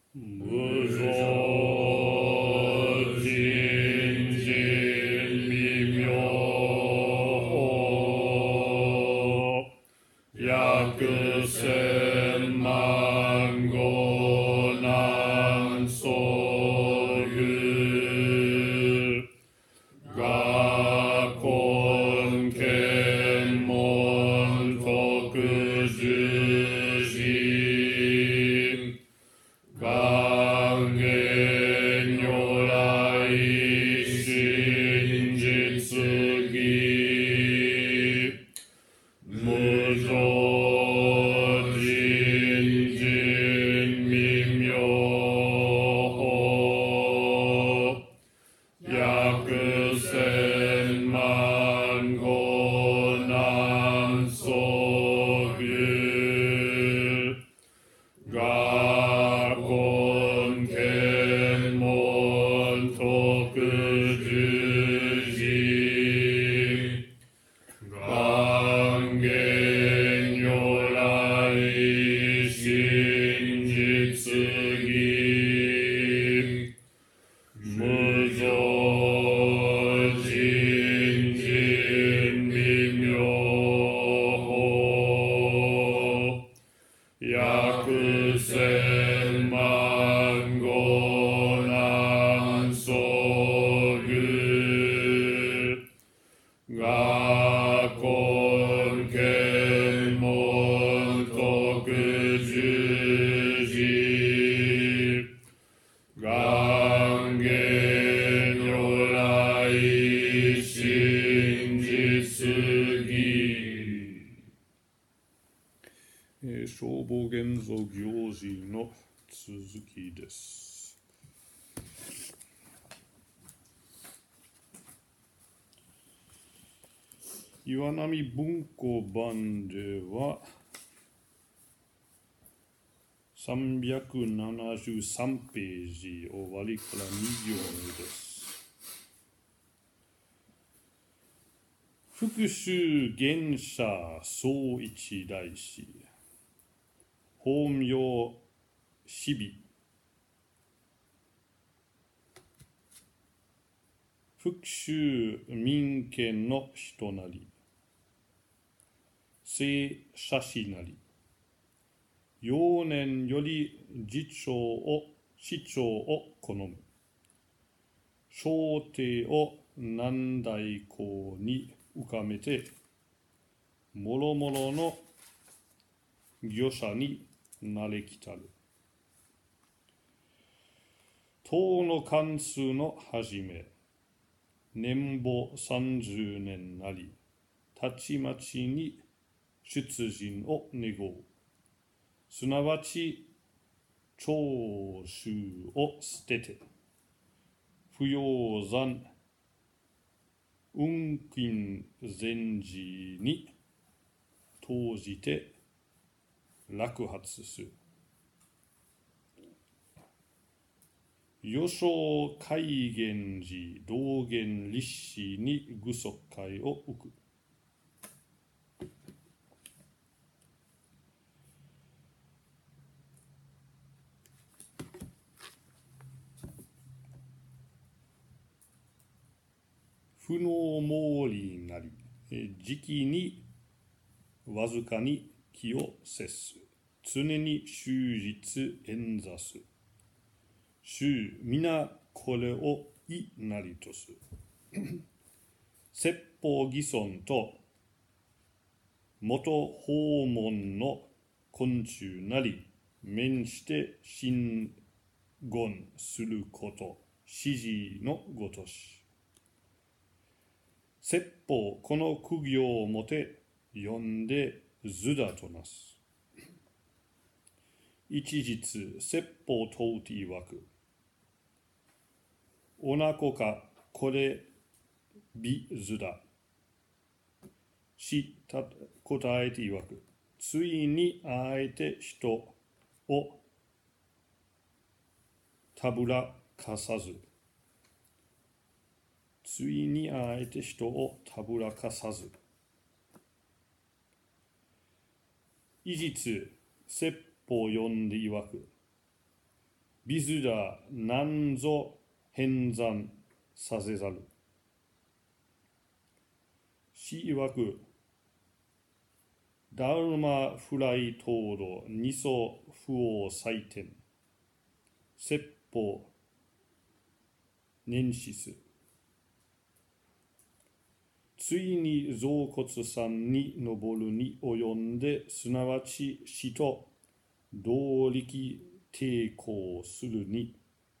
無常人人未明法百千万語南宋有我根検問特十字願言如来真実義無常人人未明法百千万語南宋有我根検問特十字願言如来真実義無常人人未明法百千万語南宋有我根検問特十字願言如来真実義。 消防現像行事の続きです。岩波文庫版では373ページ終わりから2行目です。福州玄社宗一大師本名死美福州民権の人なり聖写真なり幼年より市長を好む小帝を南大公に浮かめてもろもろの業者になれきたる唐の関数の始め年俸30年なりたちまちに出陣を願うすなわち長州を捨てて不要山運金禅寺に投じて落発する余生海源寺道元立志に具足会を置く不能毛利なり時期にわずかに気を節す常に終日演座す衆皆これを意なりとす説法偽尊と元訪問の昆虫なり面して真言すること指示のごとし説法この苦行をもて呼んで図だとなす一日説法問うて曰くおなこかこれ美図だした答えて曰くついにあえて人をたぶらかさずついにあえて人をたぶらかさず異日説法読んで曰くビズラなんぞ変算させざる。詩曰く、ダルマフライトード、ニソ不王祭典、説法、年始す。ついに臓骨山に登るに及んで、すなわち死と同力抵抗するに、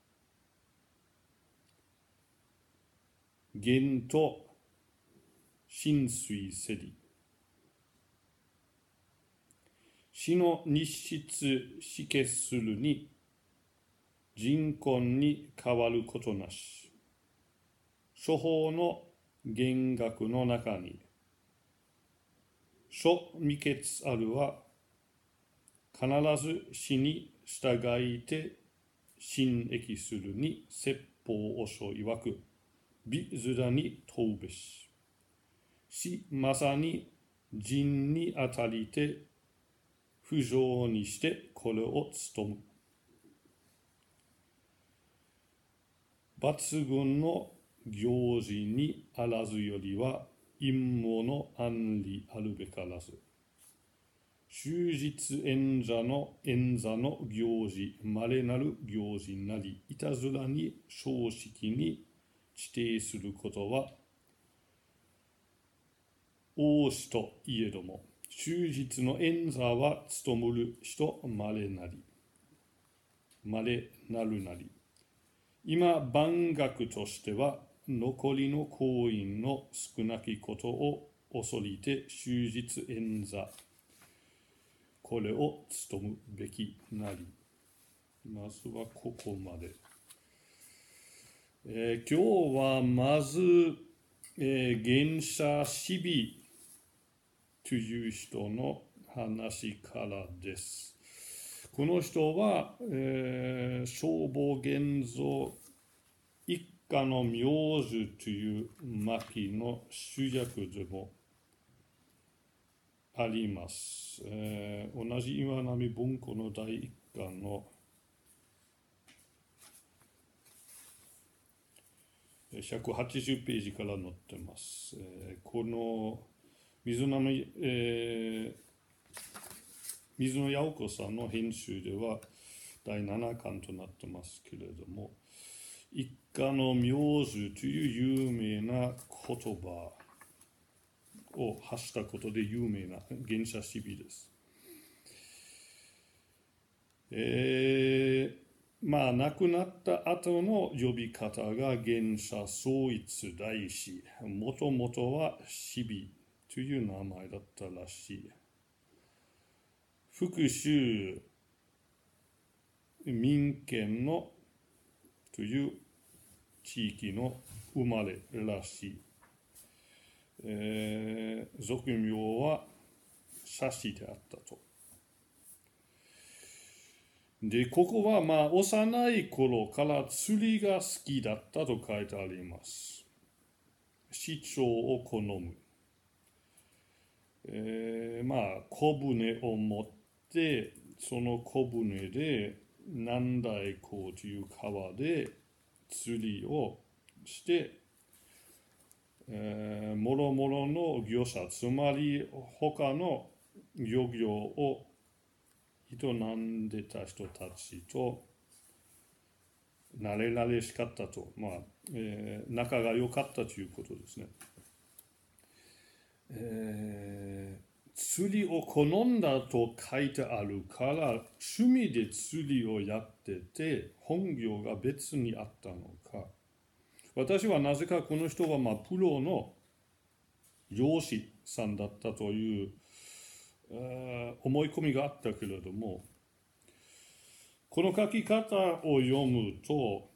元と浸水せり。死の日質死決するに、人根に変わることなし。処方の弦楽の中に、諸未決あるは、必ず死に従いて心益するに説法を書曰く、美面に問うべし。死まさに人にあたりて、不浄にしてこれを務む。抜群の行事にあらずよりは、陰謀の安理あるべからず。終日演者の行事、稀なる行事なり、いたずらに正式に指定することは、王子といえども、終日の演者は務むる人稀なるなり。今、万学としては、残りの行員の少なきことを恐りて終日演者、これを務むべきなり。まずはここまで。今日はまず、原社シビという人の話からです。この人は、消防現像一家の名字という巻の主役でもあります。同じ岩波文庫の第一巻の180ページから載ってます。この水野八百子さんの編集では第7巻となってますけれども、一家の名字という有名な言葉を発したことで有名な原社シビです。亡くなった後の呼び方が原社宗一大師、もともとはシビという名前だったらしい。福州民権のという地域の生まれらしい。俗名は社師であったと。で、ここは幼い頃から釣りが好きだったと書いてあります。市長を好む。小舟を持って、その小舟で南大港という川で釣りをして、もろもろの業者、つまり他の漁業を営んでた人たちと慣れしかったと、仲が良かったということですね。釣りを好んだと書いてあるから、趣味で釣りをやってて、本業が別にあったのか。私はなぜかこの人はプロの漁師さんだったという思い込みがあったけれども、この書き方を読むと、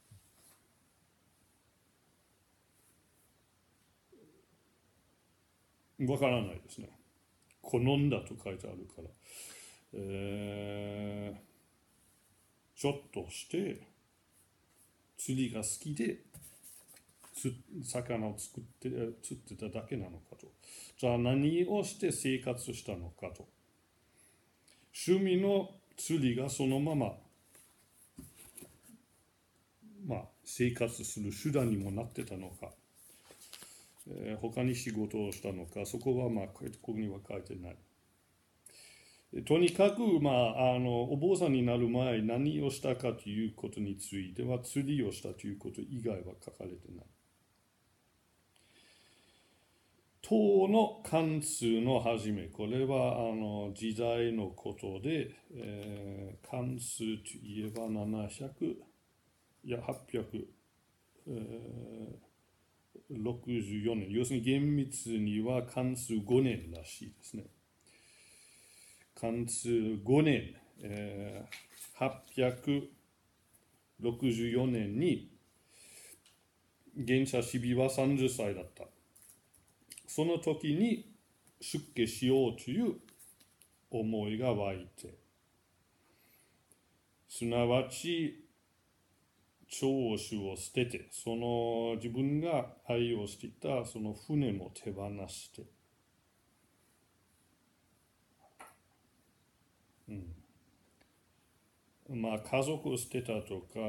わからないですね。好んだと書いてあるから。ちょっとして釣りが好きで魚を釣ってただけなのかと。じゃあ何をして生活したのかと。趣味の釣りがそのまま生活する手段にもなってたのか、他に仕事をしたのか、そこはここには書いてない。とにかく、お坊さんになる前何をしたかということについては、釣りをしたということ以外は書かれてない。唐の漢数の始め、これは時代のことで、漢数といえば700、いや864年、要するに厳密には漢数5年らしいですね。漢数5年、864年に玄者シビは30歳だった。その時に出家しようという思いが湧いて、すなわち長州を捨てて、その自分が愛用していたその船も手放して、家族を捨てたとか、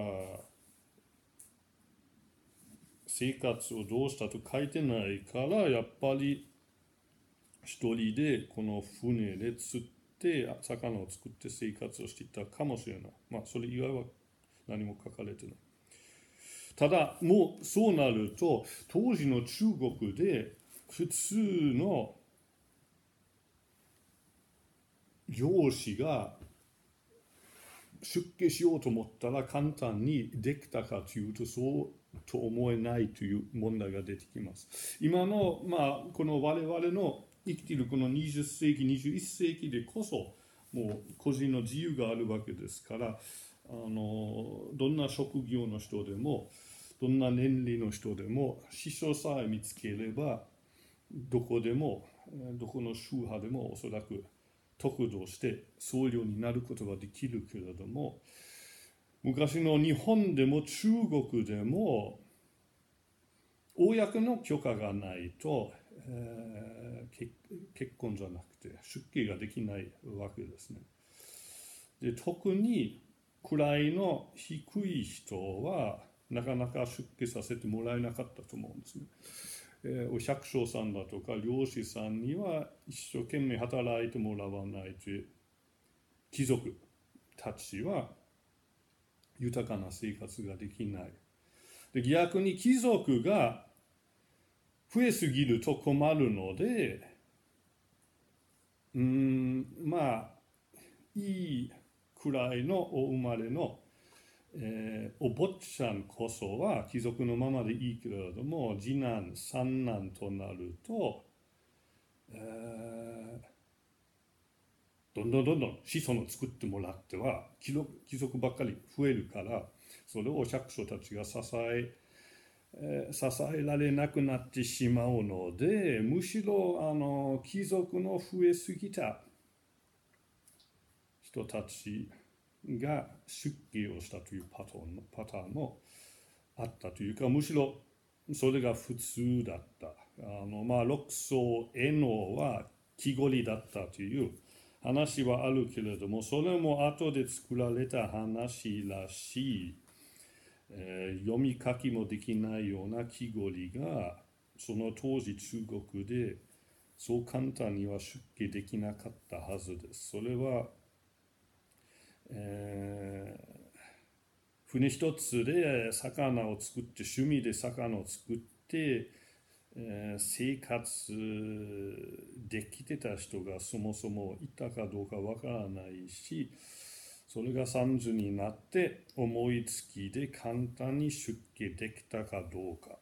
生活をどうしたと書いてないから、やっぱり一人でこの船で釣って魚を作って生活をしていたかもしれない。それ以外は何も書かれてない。ただもうそうなると、当時の中国で普通の漁師が出家しようと思ったら簡単にできたかというと、そうと思えないという問題が出てきます。今の、この我々の生きているこの20世紀、21世紀でこそ、もう個人の自由があるわけですから、どんな職業の人でも、どんな年齢の人でも、師匠さえ見つければ、どこでも、どこの宗派でもおそらく得度して僧侶になることができるけれども、昔の日本でも中国でも公の許可がないと、結婚じゃなくて出家ができないわけですね。で、特に位の低い人はなかなか出家させてもらえなかったと思うんですね。お百姓さんだとか漁師さんには一生懸命働いてもらわないと貴族たちは豊かな生活ができない。で、逆に貴族が増えすぎると困るので、いいくらいのお生まれの、お坊ちゃんこそは貴族のままでいいけれども、次男三男となると、どんどん子孫を作ってもらっては貴族ばっかり増えるから、それを百姓たちが支えられなくなってしまうので、むしろ貴族の増えすぎた人たちが出家をしたというパターンもあったというか、むしろそれが普通だった。六層絵能は木彫りだったという話はあるけれども、それも後で作られた話らしい。読み書きもできないような木彫りがその当時中国でそう簡単には出家できなかったはずです。それは、船一つで魚を作って趣味で魚を作って、生活できてた人がそもそもいたかどうかわからないし、それが30になって思いつきで簡単に出家できたかどうか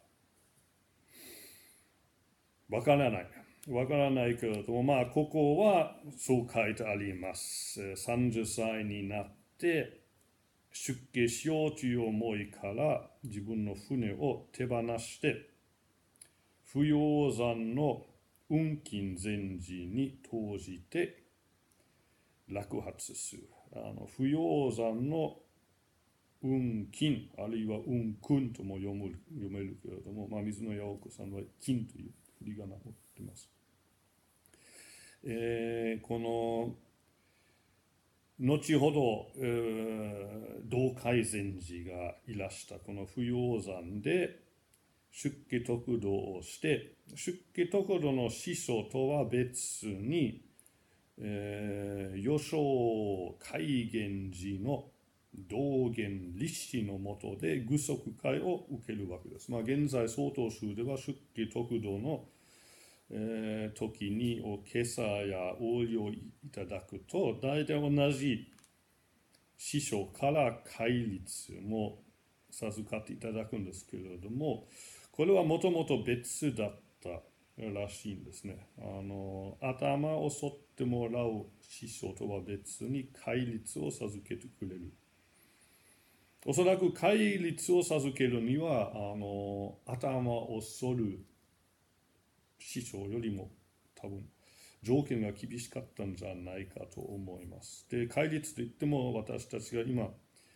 わからないけれども、ここはそう書いてあります。30歳になって出家しようという思いから自分の船を手放して不養山の運金禅師に投じて落発する。不養山の運金、あるいは運君とも読めるけれども、水野八百子さんは金という振り仮名を持っています。この後ほど、道海禅師がいらしたこの不養山で出家得度をして、出家得度の師匠とは別に、余正海源寺の道元立志のもとで具足会を受けるわけです。現在曹洞宗では出家得度の、時に今朝や横領いただくと大体同じ師匠から戒律も授かっていただくんですけれども、これはもともと別だったらしいんですね。頭を剃ってもらう師匠とは別に戒律を授けてくれる。おそらく戒律を授けるには頭を剃る師匠よりも多分条件が厳しかったんじゃないかと思います。で、戒律といっても私たちが今、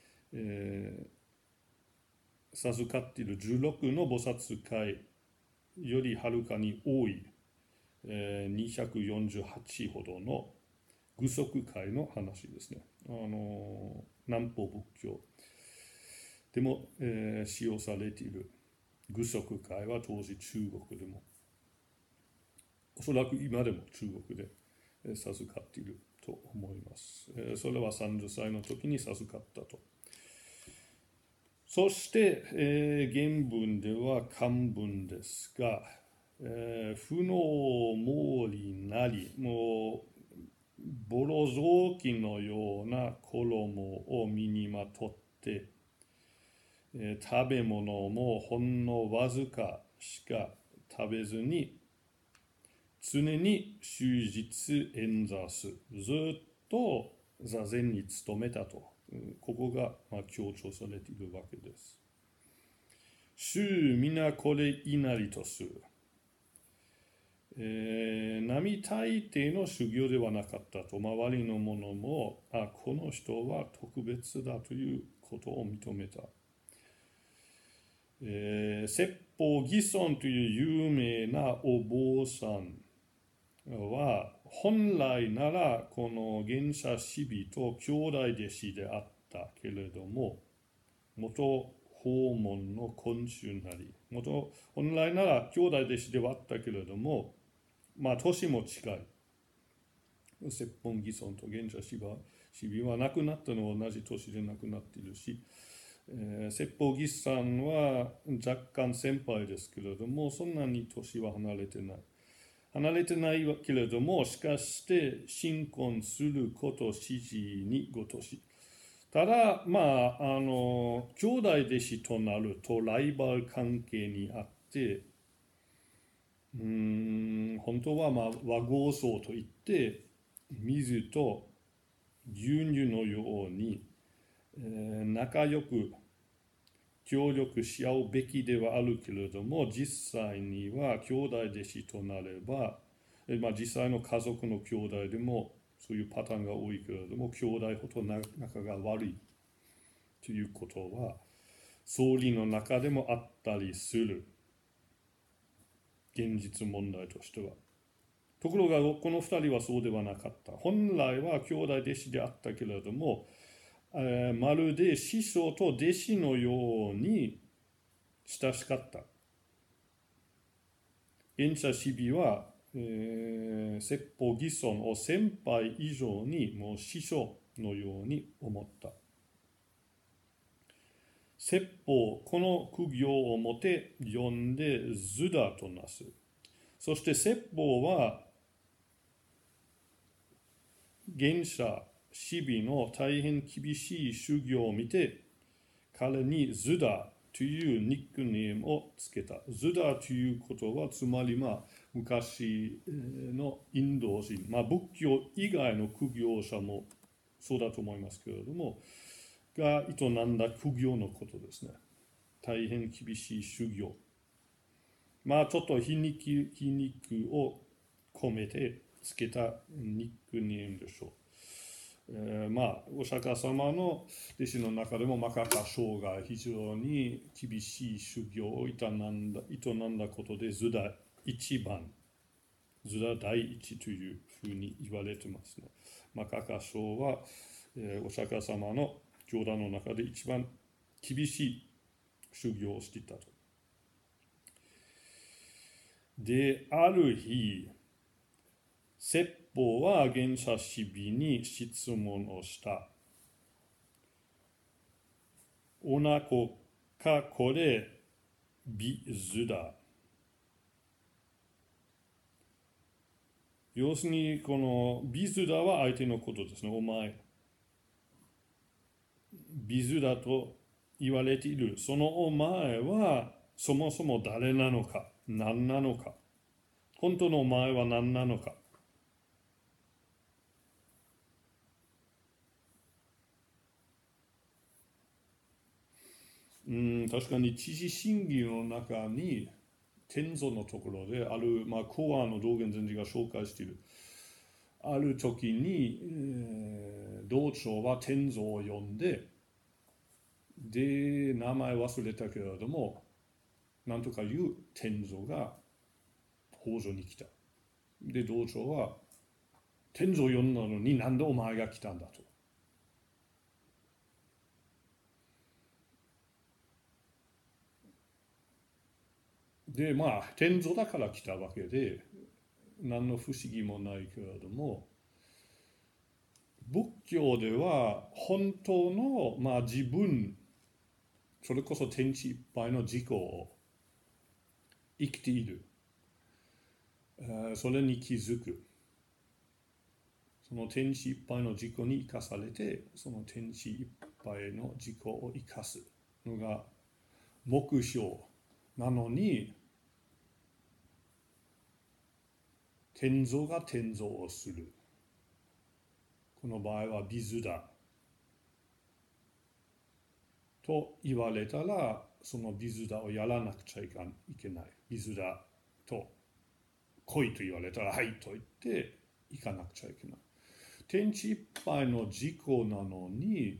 授かっている16の菩薩会よりはるかに多い、248ほどの具足会の話ですね。南方仏教でも、使用されている具足会は当時中国でも、おそらく今でも中国で授かっていると思います。それは30歳の時に授かったと。そして、原文では漢文ですが、不能毛利なり、もうボロ雑巾のような衣を身にまとって、食べ物もほんのわずかしか食べずに常に終日演座す、ずっと座禅に努めたと、ここが強調されているわけです。衆皆これ稲荷とする。並大抵の修行ではなかったと、周りの者もこの人は特別だということを認めた。説法義尊という有名なお坊さんは本来ならこの玄者師備と兄弟弟子であったけれども、元訪問の昆虫なり、本来なら兄弟弟子ではあったけれども、年も近い。説法義尊と玄者師備は亡くなったのは同じ年で亡くなっているし、説法義さんは若干先輩ですけれども、そんなに年は離れてないけれども、しかして新婚すること指示にごとし。ただ、兄弟弟子となるとライバル関係にあって、本当は和合僧といって、水と牛乳のように、仲良く協力し合うべきではあるけれども、実際には兄弟弟子となれば、実際の家族の兄弟でもそういうパターンが多いけれども、兄弟ほど仲が悪いということは総理の中でもあったりする現実問題としては。ところがこの2人はそうではなかった。本来は兄弟弟子であったけれども、まるで師匠と弟子のように親しかった。玄者師備は、説法義尊を先輩以上にもう師匠のように思った。説法、この苦行をもて呼んで図だとなす。そして説法は玄者師備の大変厳しい修行を見て、彼にズダというニックネームをつけた。ズダということは、つまり昔のインド人、仏教以外の苦行者もそうだと思いますけれども、が営んだ苦行のことですね。大変厳しい修行。ちょっと皮肉を込めてつけたニックネームでしょう。お釈迦様の弟子の中でもマカカ将が非常に厳しい修行を営んだことでズダ一番、ズダ第一というふうに言われてますね。マカカ将はお釈迦様の教団の中で一番厳しい修行をしていたと。で、ある日、説法は原者子美に質問をした。おなこかこれ美図だ。要するにこの美図だは相手のことですね。お前美図だと言われている。そのお前はそもそも誰なのか、何なのか、本当のお前は何なのか。確かに知事審議の中に天蔵のところである、公安の道元禅師が紹介している。ある時に、道長は天蔵を呼んで、で、名前忘れたけれども、なんとかいう天蔵が北条に来た。で、道長は、天蔵呼んだのになんでお前が来たんだと。で、天蔵だから来たわけで、何の不思議もないけれども、仏教では本当の、自分、それこそ天地いっぱいの自己を生きている。それに気づく。その天地いっぱいの自己に生かされて、その天地いっぱいの自己を生かすのが目標なのに、天蔵が天蔵をする。この場合は美図だ。と言われたら、その美図だをやらなくちゃいけない。美図だと来いと言われたら、はいと言って行かなくちゃいけない。天地いっぱいの自己なのに、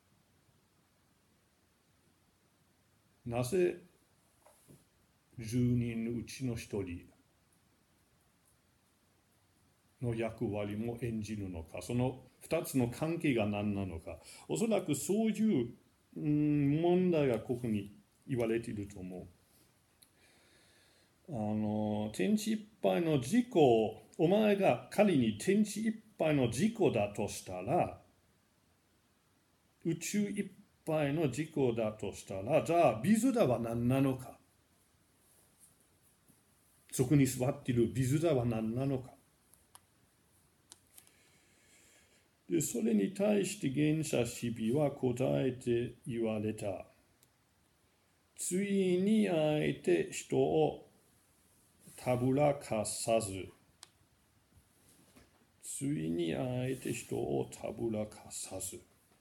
なぜ10人のうちの1人の役割も演じるのか、その2つの関係が何なのか、おそらくそういう問題がここに言われていると思う。天地いっぱいの自己、お前が仮に天地いっぱいの自己だとしたら、宇宙いっぱいの自己だとしたら、じゃあビズダは何なのか。そこに座っているビズダは何なのか。で、それに対して原者子美は答えて言われた。ついにあえて人をたぶらかさず、ついにあえて人をたぶらかさず。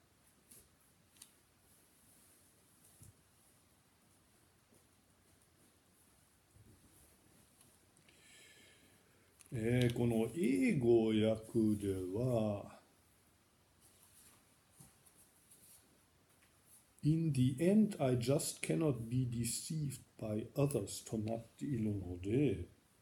この英語訳では、In the end, I just cannot be deceived by others となっているので、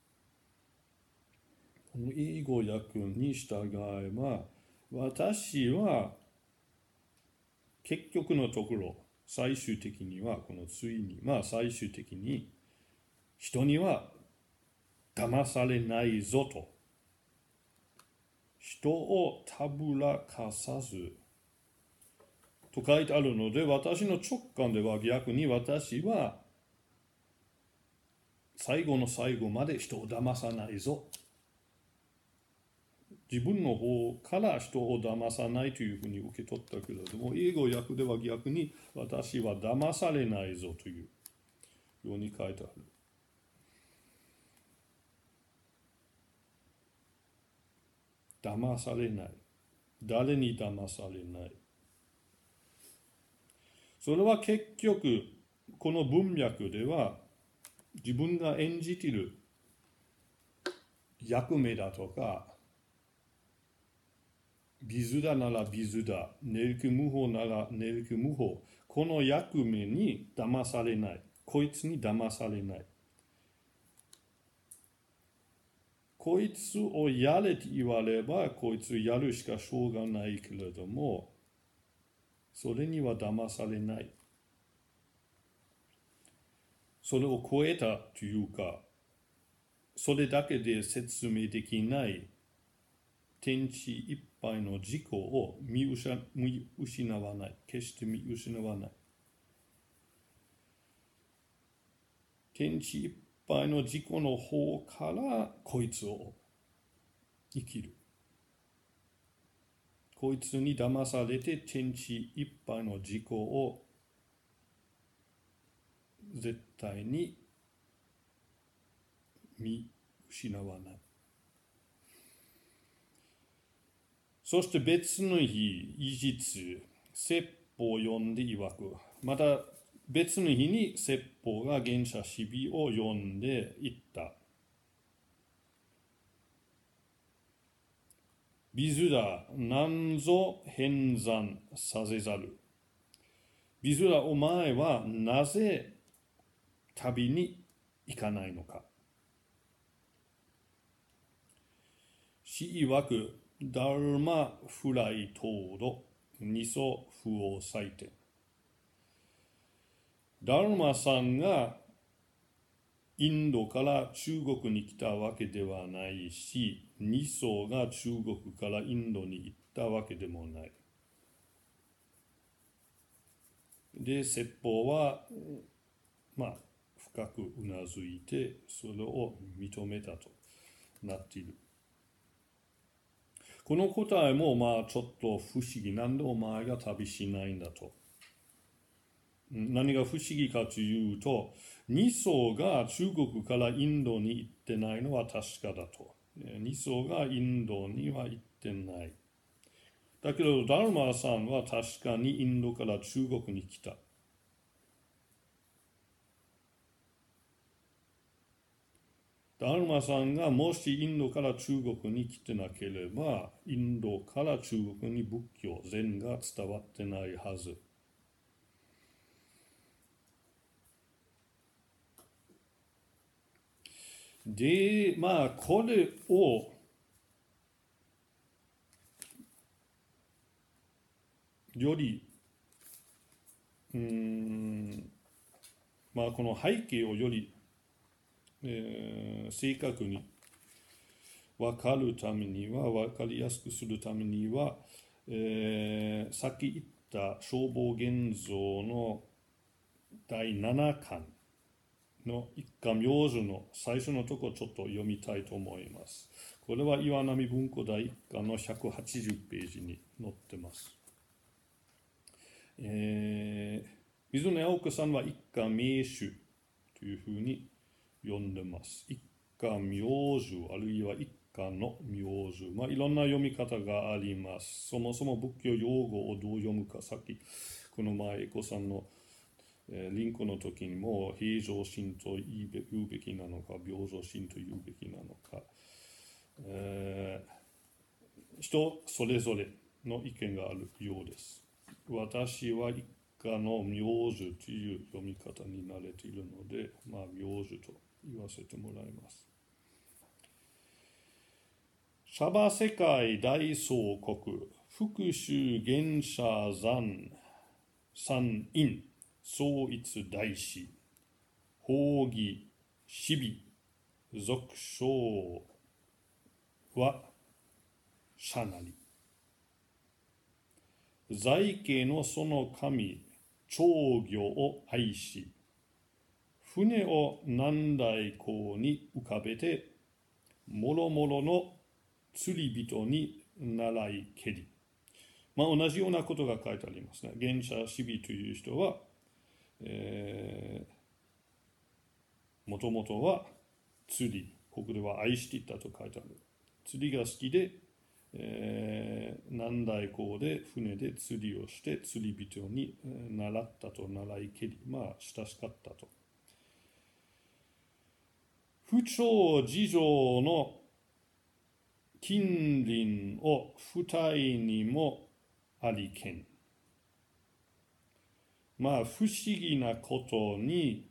この英語訳に従えば、私は結局のところ、最終的には、このついに、最終的に、人には騙されないぞと。人をたぶらかさず、と書いてあるので、私の直感では逆に私は最後の最後まで人を騙さないぞ。自分の方から人を騙さないというふうに受け取ったけれども、英語訳では逆に私は騙されないぞというように書いてある。騙されない。誰に騙されない。それは結局、この文脈では、自分が演じている役目だとか、ビズダならビズダ、ネルク無法ならネルク無法、この役目に騙されない。こいつに騙されない。こいつをやれと言われば、こいつやるしかしょうがないけれども、 それには騙されない。それを超えたというか、それだけで説明できない天地いっぱいの自己を見失わない。決して見失わない。天地いっぱいの自己の方からこいつを生きる。こいつに騙されて天地いっぱいの自己を絶対に見失わない。そして別の日、異実、説法を読んで曰く、また別の日に説法が原者死びを読んでいった。ビズラ、なんぞ変算させざる。ビズラ、お前はなぜ旅に行かないのか。死曰く、ダルマフライ等度、二祖不王祭典。ダルマさんがインドから中国に来たわけではないし、二祖が中国からインドに行ったわけでもない。で、説法は、深くうなずいて、それを認めたとなっている。この答えもちょっと不思議。なんでお前が旅しないんだと。何が不思議かというと、二祖が中国からインドに行ってないのは確かだと。二祖がインドには行ってない。だけど、ダルマさんは確かにインドから中国に来た。ダルマさんがもしインドから中国に来てなければ、インドから中国に仏教、禅が伝わってないはず。で、これをより、この背景をより、正確に分かるためには、分かりやすくするためには、さっき言った消防現像の第7巻の一家名字の最初のところちょっと読みたいと思います。これは岩波文庫第一巻の180ページに載ってます。水野青子さんは一家名手というふうに呼んでます。一家名字あるいは一家の名字。いろんな読み方があります。そもそも仏教用語をどう読むか、さっきこの前エコさんのリンクの時にも平常心と言うべきなのか、平常心と言うべきなのか、人それぞれの意見があるようです。私は一家の名字という読み方に慣れているので、名字と言わせてもらいます。シャバ世界大総国、復讐原社山、三院、創一大師、法義、死美、俗称は社なり。在家のその神、長魚を愛し、船を南大港に浮かべて、もろもろの釣り人に習いけり。同じようなことが書いてありますね。原者死美という人は、もともとは釣り、ここでは愛していたと書いてある。釣りが好きで、南大港で船で釣りをして釣り人に習ったと、習いけり、親しかったと。不調事情の近隣を二重にもありけん。不思議なことに、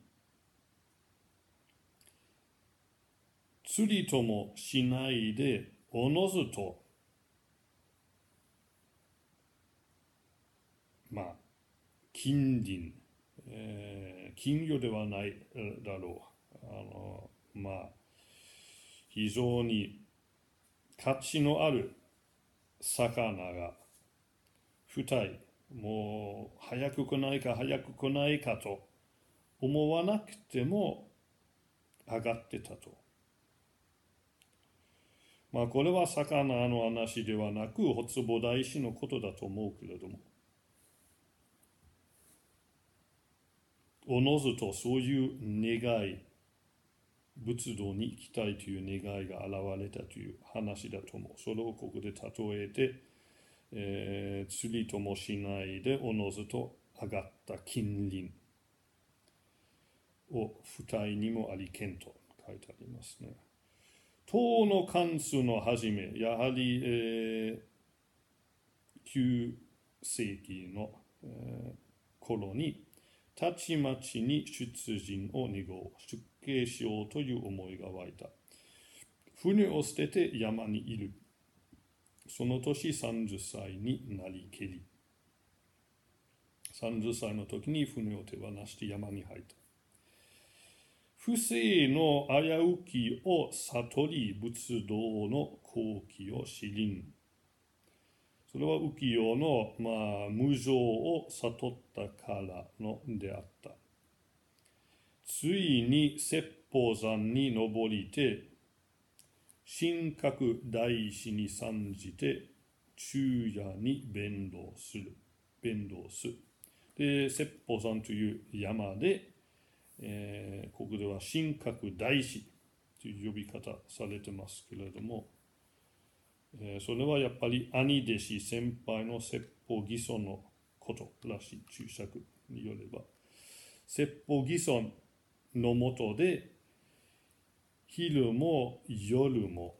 釣りともしないで、おのずと、 金輪、金魚ではないだろう。非常に価値のある魚が2人、もう早く来ないかと思わなくても上がってたと。これは魚の話ではなく、発母大師のことだと思うけれども、おのずとそういう願い、仏道に行きたいという願いが現れたという話だと思う。それをここで例えて、釣りともしないでおのずと上がった金輪を二重にもありけんと書いてありますね。唐の漢数の初め、やはり、9世紀の、頃に、たちまちに出陣を2号、出家しようという思いが湧いた。船を捨てて山にいる。その年30歳になりけり。30歳の時に船を手放して山に入った。不正の危うきを悟り仏道の好機を知りん。それは浮世の、無常を悟ったからのであった。ついに説法山に登りて、神格大師に参じて、昼夜に弁道す。で、説法山という山で、ここでは神格大師という呼び方されてますけれども、それはやっぱり兄弟子先輩の説法義尊のことらしい。注釈によれば、説法義尊のもとで昼も夜も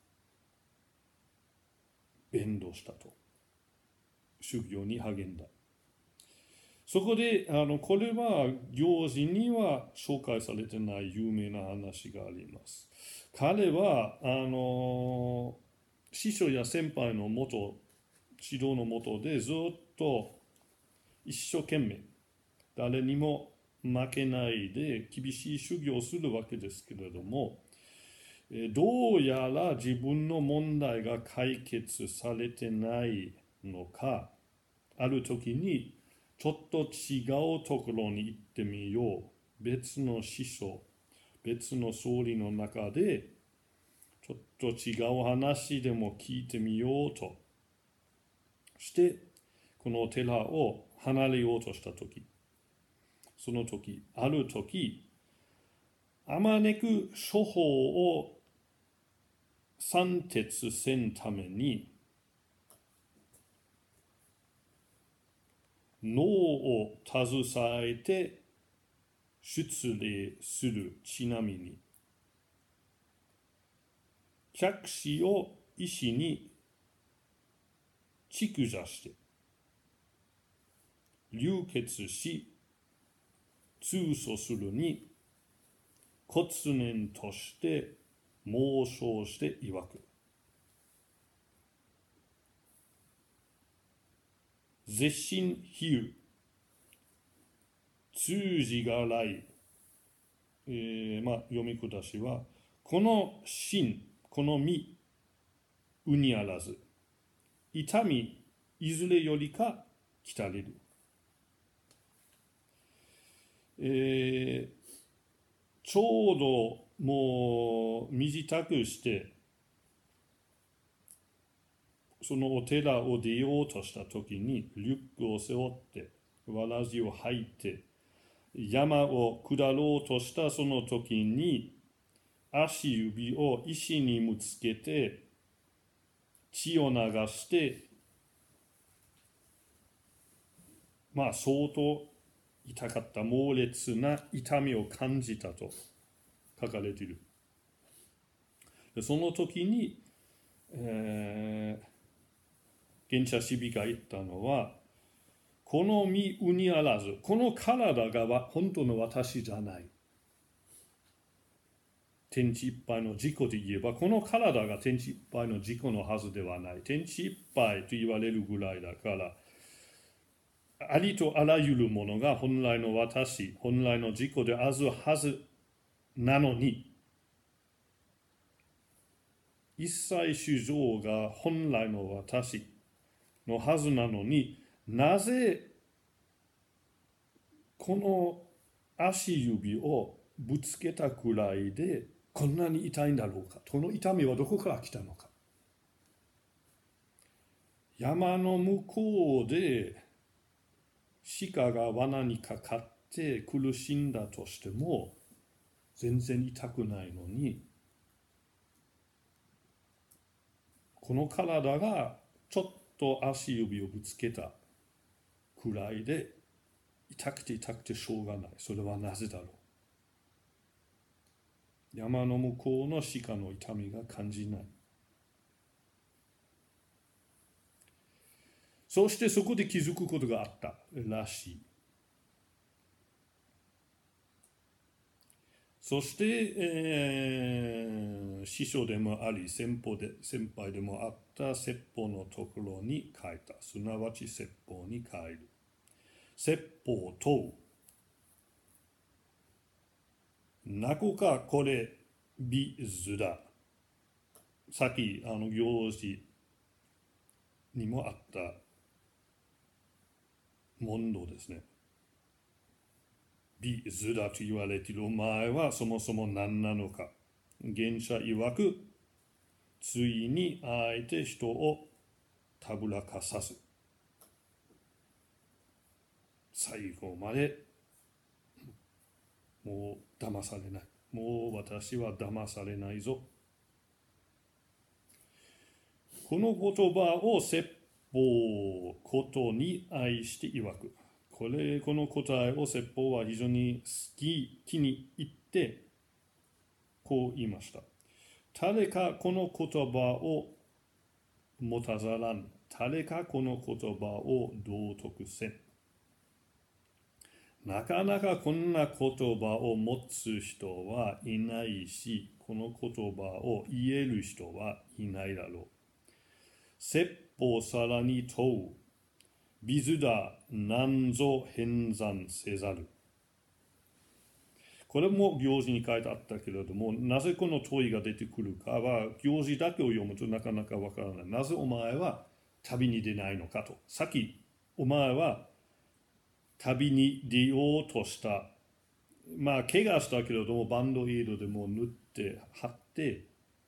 弁道したと、修行に励んだ。そこでこれは行事には紹介されてない有名な話があります。彼は師匠や先輩のもと、指導のもとでずっと一生懸命誰にも負けないで厳しい修行をするわけですけれども、どうやら自分の問題が解決されてないのか、ある時にちょっと違うところに行ってみよう、別の師匠、別の僧侶の中でちょっと違う話でも聞いてみようとしてこの寺を離れようとした時、その時ある時、あまねく処方を参徹せんために脳を携えて出礼する。ちなみに客士を石に蓄座して流血し通訴するに骨念として妄想して曰く。絶心比喩通じが来、読み下しは、この心、この身、うにあらず、痛み、いずれよりか来たれる。ちょうどもう身支度して、そのお寺を出ようとしたときに、リュックを背負って、わらじを履いて、山を下ろうとしたその時に、足指を石にむつけて、血を流して、相当痛かった、猛烈な痛みを感じたと書かれている。その時に、玄茶シビが言ったのは、この身うにあらず、この体が本当の私じゃない。天地いっぱいの自己で言えば、この体が天地いっぱいの自己のはずではない。天地いっぱいと言われるぐらいだから、 ありとあらゆるものが本来の私、本来の自己であるはずなのに、一切主情が本来の私のはずなのに、なぜこの足指をぶつけたくらいでこんなに痛いんだろうか。この痛みはどこから来たのか。山の向こうで鹿が罠にかかって苦しんだとしても全然痛くないのに、この体がちょっと足指をぶつけたくらいで痛くて痛くてしょうがない。それはなぜだろう。山の向こうの鹿の痛みが感じない。そしてそこで気づくことがあったらしい。そして、師匠でもあり先輩でもあった説法のところに書いた。すなわち説法に書いる。説法となこかこれ美図だ。さっき行事にもあった問答ですね。美図だと言われている前はそもそも何なのか。原者曰く、ついにあえて人をたぶらかさず、最後までもう騙されない。もう私は騙されないぞ。この言葉を説法ことに愛して曰く。この答えを説法は非常に気に入ってこう言いました。誰かこの言葉を持たざらん。誰かこの言葉を道徳せん。なかなかこんな言葉を持つ人はいないし、この言葉を言える人はいないだろう。説法さらに問う。美図だ何ぞ変算せざる。これも行事に書いてあったけれども、なぜこの問いが出てくるかは、行事だけを読むとなかなかわからない。なぜお前は旅に出ないのかと。さっき、お前は旅に出ようとした。怪我したけれども、バンドエイドでも塗って貼って、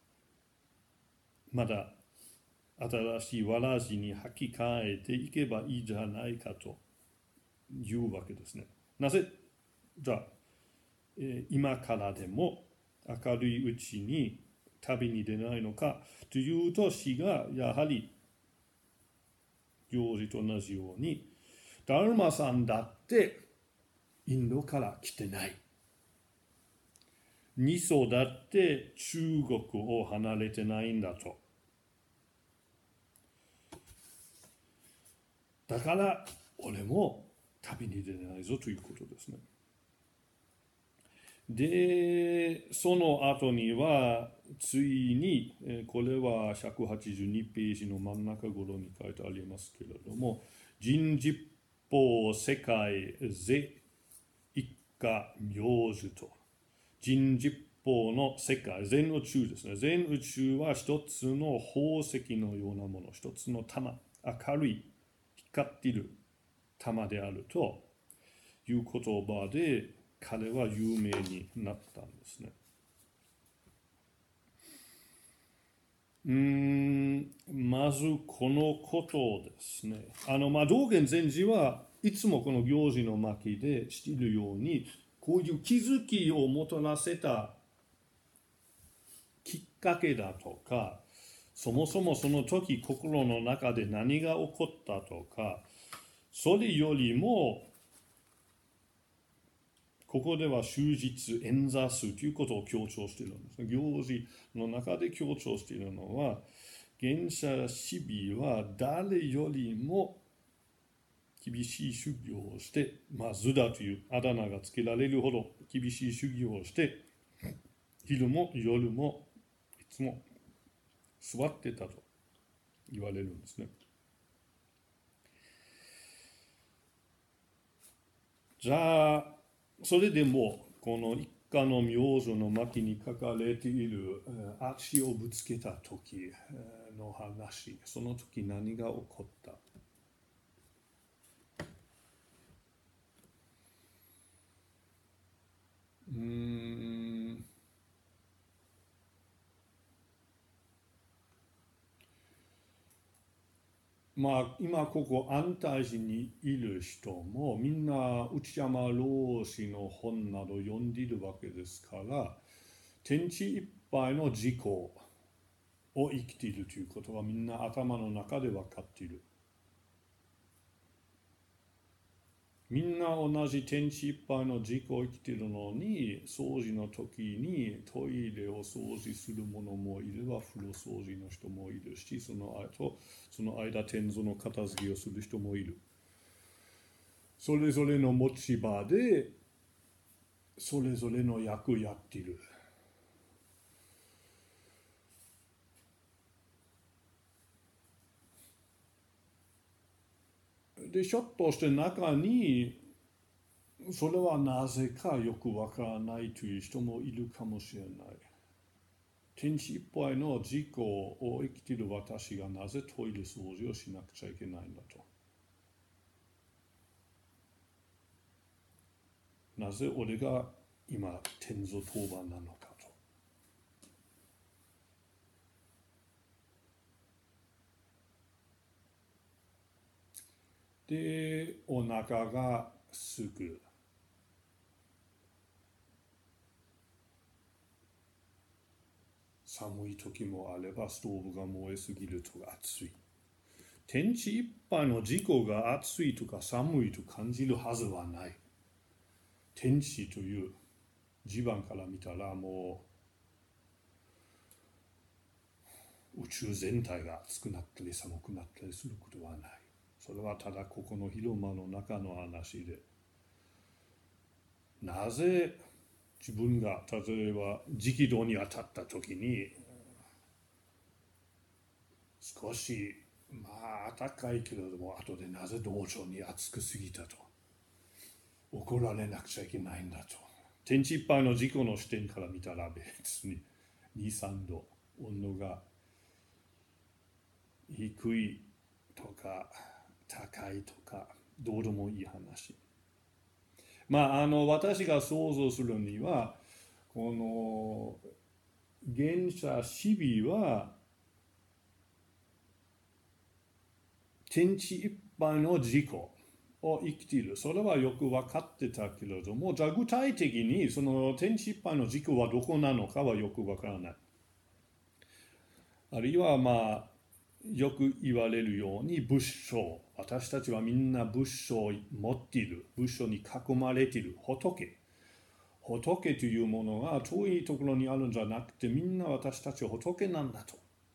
まだ新しいわらじに履き替えていけばいいじゃないかというわけですね。なぜじゃあ、今からでも明るいうちに旅に出ないのかというと、死がやはり行事と同じように、ダルマさんだってインドから来てない。ニソだって中国を離れてないんだと。だから俺も旅に出ないぞということですね。で、その後には、ついに、これは182ページの真ん中頃に書いてありますけれども、人実法世界是一家名図と。人実法の世界、全宇宙ですね。全宇宙は一つの宝石のようなもの、一つの玉、明るい、光っている玉であるという言葉で、彼は有名になったんですね。まずこのことですね。道元禅師はいつもこの行事の巻でしているように、こういう気づきをもたらせたきっかけだとか、そもそもその時心の中で何が起こったとか、それよりもここでは終日演座数ということを強調しているんです。行事の中で強調しているのは、原者子美は誰よりも厳しい修行をして、図だというあだ名がつけられるほど厳しい修行をして、昼も夜もいつも座ってたと。言われるんですね。 じゃあ、それでも、この一家の名字の巻に書かれている足をぶつけた時の話、その時何が起こった？まあ、今ここ安泰寺にいる人もみんな内山老師の本など読んでいるわけですから、天地いっぱいの自己を生きているということはみんな頭の中で分かっている。みんな同じ天地いっぱいの自己を生きているのに、掃除の時にトイレを掃除する者もいれば風呂掃除の人もいるし、その間天井の片付けをする人もいる。それぞれの持ち場でそれぞれの役をやっている。でひょっとして中にそれはなぜかよくわからないという人もいるかもしれない。天地いっぱいの自己を生きている私がなぜトイレ掃除をしなくちゃいけないんだと。なぜ俺が今天井当番なのかと。で、お腹がすく。寒い時もあればストーブが燃えすぎると暑い。天地いっぱいの自己が暑いとか寒いと感じるはずはない。天地という地盤から見たらもう宇宙全体が暑くなったり寒くなったりすることはない。それはただここの広間の中の話で、なぜ自分が例えば直道に当たった時に少しまあ暖かいけれども後でなぜ道場に暑くすぎたと怒られなくちゃいけないんだと。天地いっぱいの自己の視点から見たら別に2、3度温度が低いとか高いとかどうでもいい話。まあ私が想像するにはこの原社シビは天地いっぱいの自己を生きている。それはよく分かってたけれども、じゃあ具体的にその天地いっぱいの自己はどこなのかはよく分からない。あるいはまあよく言われるように仏性、私たちはみんな仏性を持っている、仏性に囲まれている仏というものが遠いところにあるんじゃなくて、みんな私たちは仏なんだと。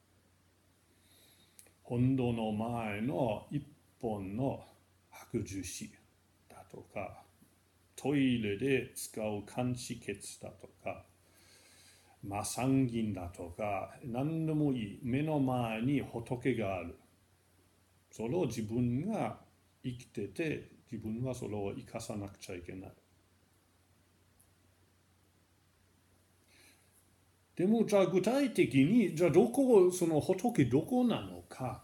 本堂の前の一本の白樹枝だとか、トイレで使う換気血だとか、マサンギンだとか、何でもいい。目の前に仏がある。それを自分が生きてて、自分はそれを生かさなくちゃいけない。でもじゃあ具体的に、じゃあどこ、その仏どこなのか、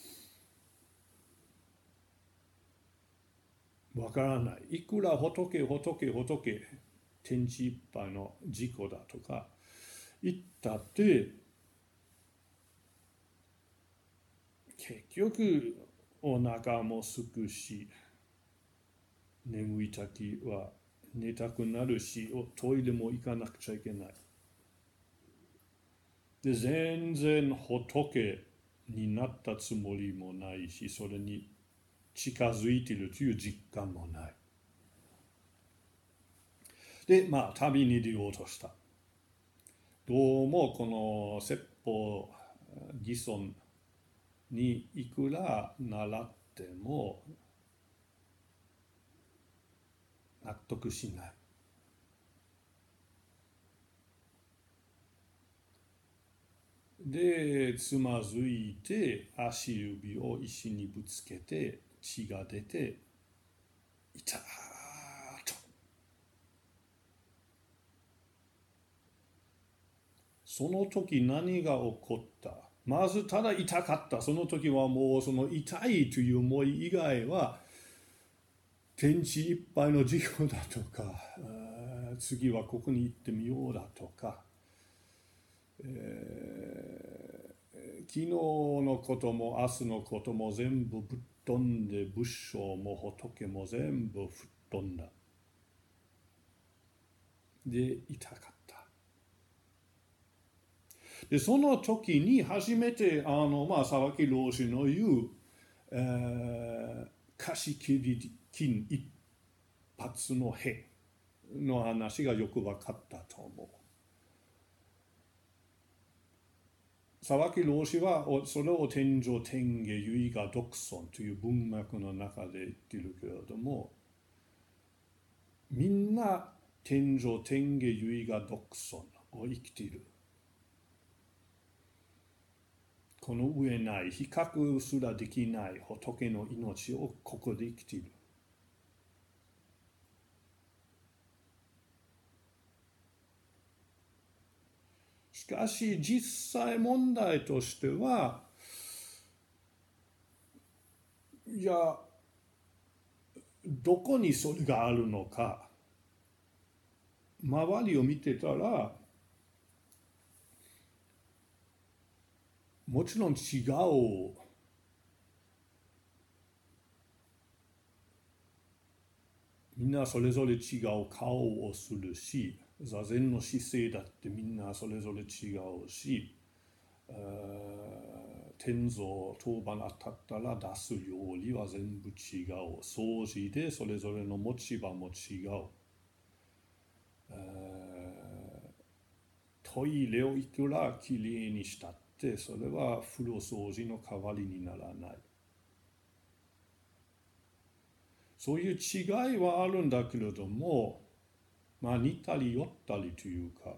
わからない。いくら仏、天地いっぱいの自己だとか言ったって、結局お腹もすくし、眠い時は寝たくなるし、トイレも行かなくちゃいけない。で、全然仏になったつもりもないし、それに近づいているという実感もない。で、まあ、旅に出ようとした。どうもこの説法義尊にいくら習っても納得しない。で、つまずいて足指を石にぶつけて血が出て、痛ーその時何が起こった。まずただ痛かった。その時はもうその痛いという思い以外は天地いっぱいの事故だとか、次はここに行ってみようだとか、昨日のことも明日のことも全部ぶっ飛んで、仏性も仏も全部吹っ飛んだ。で、痛かった。で、その時に初めて沢木老師の言う、貸し切り金一発のへの話がよく分かったと思う。沢木老師はそれを天上天下唯我独尊という文脈の中で言っているけれども、みんな天上天下唯我独尊を生きている。この上ない、比較すらできない仏の命をここで生きている。しかし実際問題としては、いや、どこにそれがあるのか、周りを見てたら、もちろん違う。みんなそれぞれ違う顔をするし、座禅の姿勢だってみんなそれぞれ違うし、天蔵当番当たったら出す料理は全部違う。掃除でそれぞれの持ち場も違う。トイレをいくらきれいにしたってそれは風呂掃除の代わりにならない。そういう違いはあるんだけれども、似たり寄ったりというか、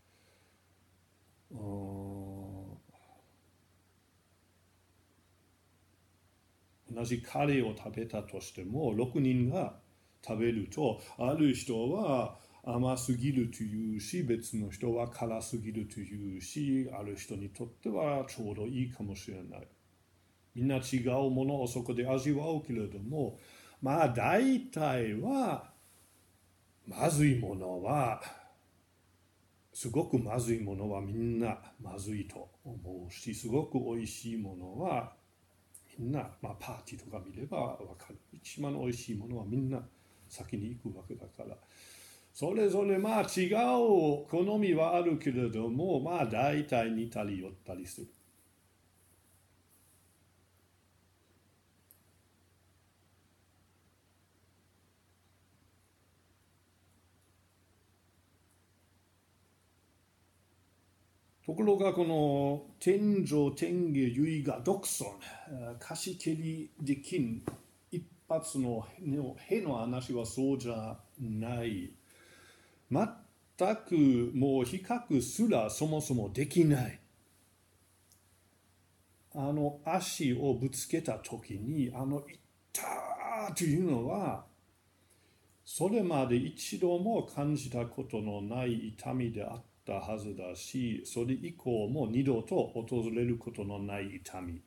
同じカレーを食べたとしても6人が食べると、ある人は甘すぎるというし、別の人は辛すぎるというし、ある人にとってはちょうどいいかもしれない。みんな違うものをそこで味わうけれども、大体はまずいものは、すごくまずいものはみんなまずいと思うし、すごくおいしいものはみんな、パーティーとか見ればわかる。一番おいしいものはみんな先に行くわけだから。それぞれ違う好みはあるけれども、大体似たり寄ったりする。ところがこの天上天下唯我独尊、貸し切りできん一発のへの話はそうじゃない。全くもう比較すらそもそもできない。足をぶつけた時に痛ーというのは、それまで一度も感じたことのない痛みであったはずだし、それ以降も二度と訪れることのない痛み。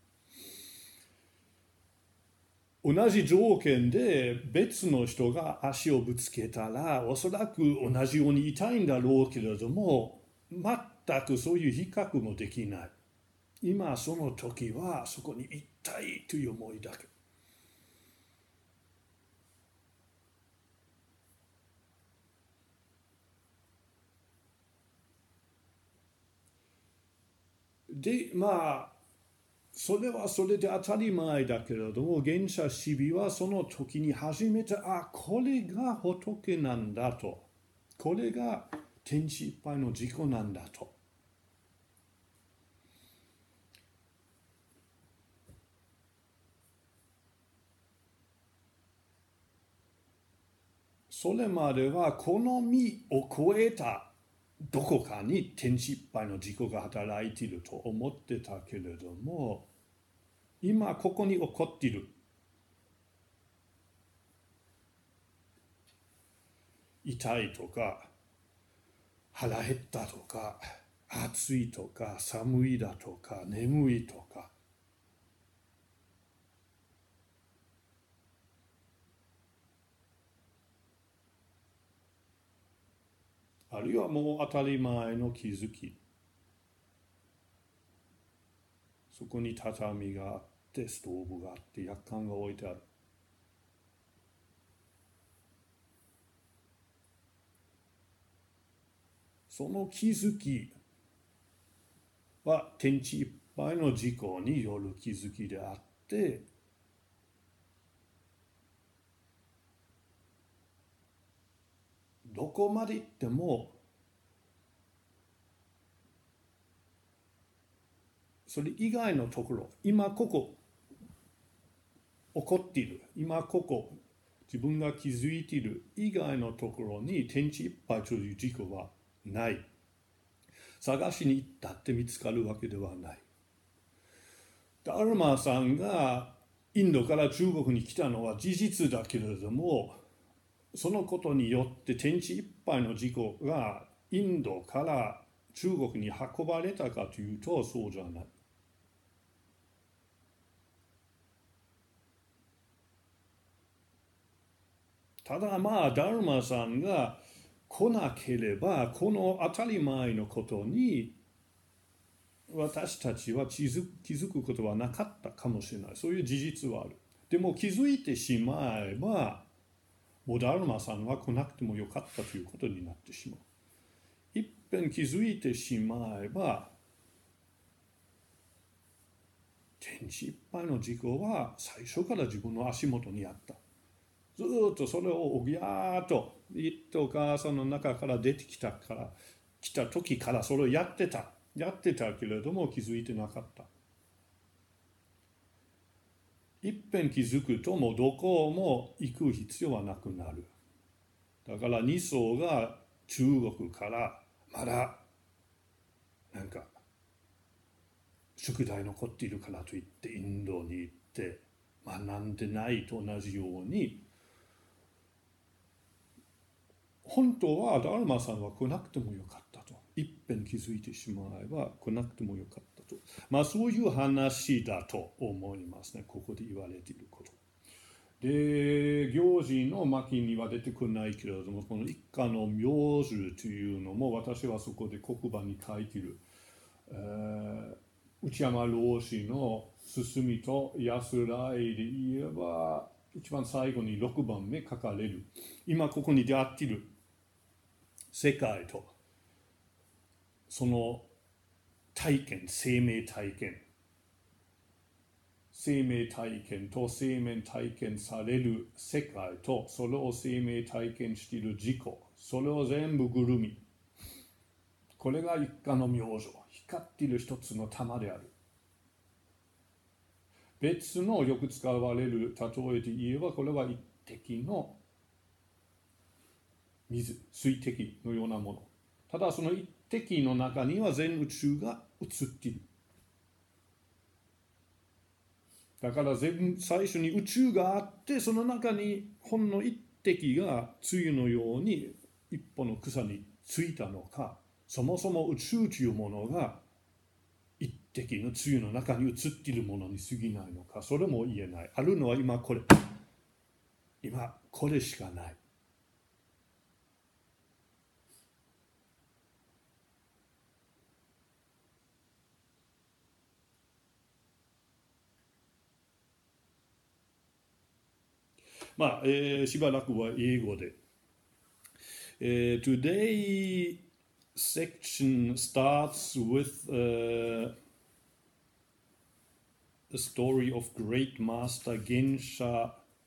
同じ条件で別の人が足をぶつけたら、おそらく同じように痛いんだろうけれども、全くそういう比較もできない。今その時はそこに痛いという思いだけ。で、それはそれで当たり前だけれども、原者シビはその時に初めて、これが仏なんだと。これが天地いっぱいの自己なんだと。それまでは好みを超えたどこかに天地いっぱいの自己が働いていると思ってたけれども、今ここに起こっている。痛いとか、腹減ったとか、 暑いとか寒いだとか眠いとか、あるいはもう当たり前の気づき、そこに畳があってストーブがあって薬缶が置いてある。その気づきは天地いっぱいの自己による気づきであって、どこまで行ってもそれ以外のところ、今ここ起こっている、今ここ自分が気づいている以外のところに天地いっぱいという自己はない。探しに行ったって見つかるわけではない。ダルマさんがインドから中国に来たのは事実だけれども、そのことによって天地いっぱいの自己がインドから中国に運ばれたかというとそうじゃない。ただまあダルマさんが来なければこの当たり前のことに私たちは気づくことはなかったかもしれない。そういう事実はある。でも気づいてしまえばもうダルマさんは来なくてもよかったということになってしまう。いっぺん気づいてしまえば天地いっぱいの自己は最初から自分の足元にあった。ずっとそれをおぎゃーと言ってお母さんの中から出てきた時からそれをやってたけれども気づいてなかった。いっぺん気づくともうどこも行く必要はなくなる。だから二層が中国からまだなんか宿題残っているからといってインドに行って学んでないと同じように、本当はダルマさんは来なくてもよかったと。いっぺん気づいてしまえば来なくてもよかったと。まあそういう話だと思いますね。ここで言われていること。で、行事の巻には出てこないけれども、この一家の名字というのも私はそこで黒板に書いている。内山老子の進みと安らいで言えば一番最後に6番目書かれる。今ここに出会っている世界とその体験、生命体験と生命体験される世界とそれを生命体験している自己、それを全部ぐるみ、これが一家の明星、光っている一つの玉である。別のよく使われる例えで言えば、これは一滴の水滴のようなもの。ただその一滴の中には全宇宙が映っている。だから最初に宇宙があって、その中にほんの一滴が露のように一本の草についたのか、そもそも宇宙というものが一滴の露の中に映っているものに過ぎないのか、それも言えない。あるのは今これしかない。まあ、しばらくは英語で。Today section starts with the story of great master Gensha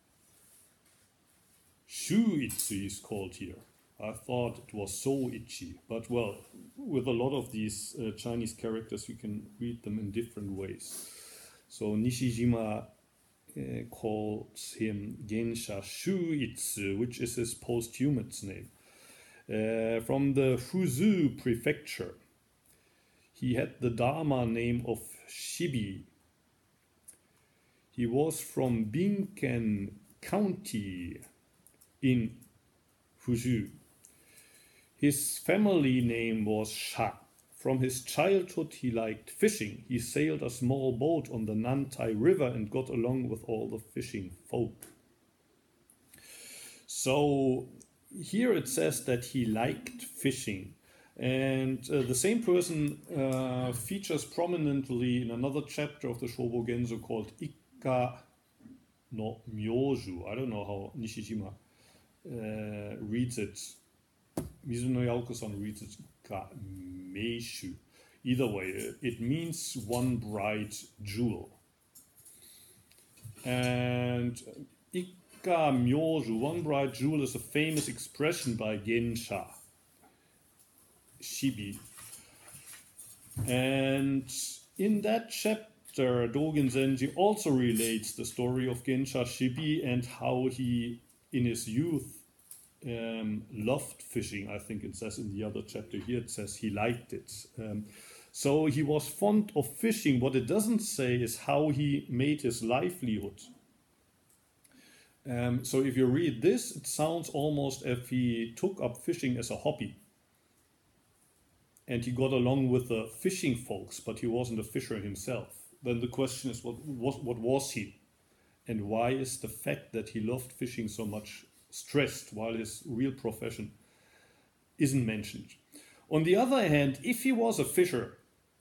Shuitsu is called here. I thought it was Soichi, but well, with a lot of these Chinese characters, you can read them in different ways. So Nishijima calls him Gensha Shuitsu, which is his posthumous name. From the Fuzhou prefecture. He had the Dharma name of Shibi. He was from Binken County in Fuzhou. His family name was Sha. From his childhood, he liked fishing. He sailed a small boat on the Nantai River and got along with all the fishing folk. So here it says that he liked fishing. And the same person features prominently in another chapter of the Shobogenzo called Ikka no Myoju. I don't know how Nishijima reads it. Mizuno Yaoko-san reads it Ikka Meishu. Either way, it means one bright jewel. And Ikka Myoju, one bright jewel, is a famous expression by Gensha Shibi. And in that chapter, Dogen Zenji also relates the story of Gensha Shibi and how he, in his youth, loved fishing. I think it says in the other chapter here, it says he liked it. So he was fond of fishing. What it doesn't say is how he made his livelihood. So if you read this, it sounds almost as if he took up fishing as a hobby. And he got along with the fishing folks, but he wasn't a fisher himself. Then the question is, what was he? And why is the fact that he loved fishing so much stressed while his real profession isn't mentioned? On the other hand, if he was a fisher,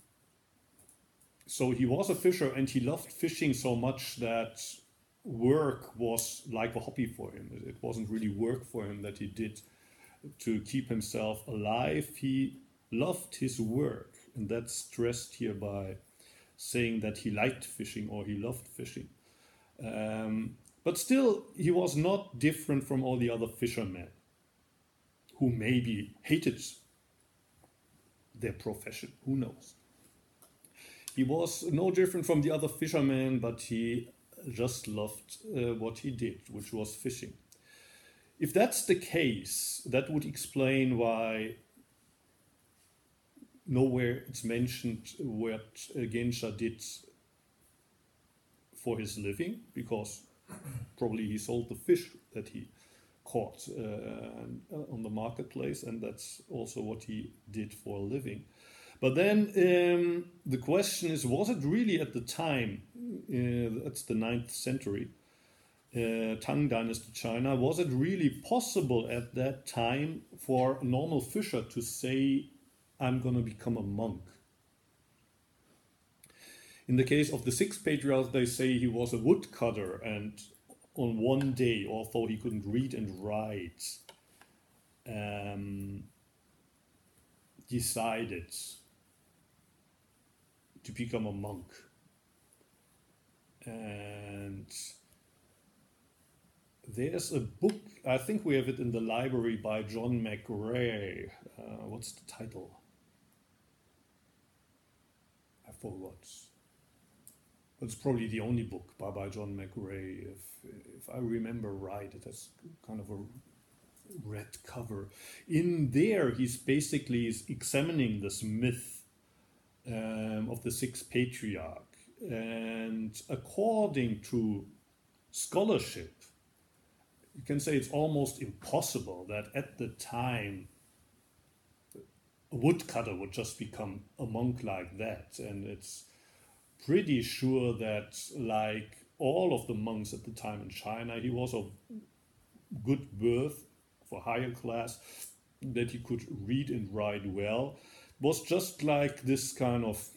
so he was a fisher and he loved fishing so much that work was like a hobby for him. It wasn't really work for him that he did to keep himself alive. He loved his work, and that's stressed here by saying that he liked fishing or he loved fishing. But still, he was not different from all the other fishermen who maybe hated their profession. Who knows? He was no different from the other fishermen, but he just loved what he did, which was fishing. If that's the case, that would explain why nowhere it's mentioned what Gensha did for his living, because probably he sold the fish that he caught on the marketplace, and that's also what he did for a living. But then the question is, was it really at the time, that's the 9th century, Tang Dynasty China, was it really possible at that time for a normal fisher to say, I'm going to become a monk? In the case of the 6 patriarchs, they say he was a woodcutter, and on one day, although he couldn't read and write, decided to become a monk. And there's a book, I think we have it in the library, by John McRae. What's the title? I forgot. It's probably the only book by John McRae, if I remember right. It has kind of a red cover. In there, he's basically examining this myth of the 6 patriarchs. And according to scholarship, you can say it's almost impossible that at the time a woodcutter would just become a monk like that. And it's pretty sure that, like all of the monks at the time in China, he was of good birth, for higher class, that he could read and write well. It was just like this kind of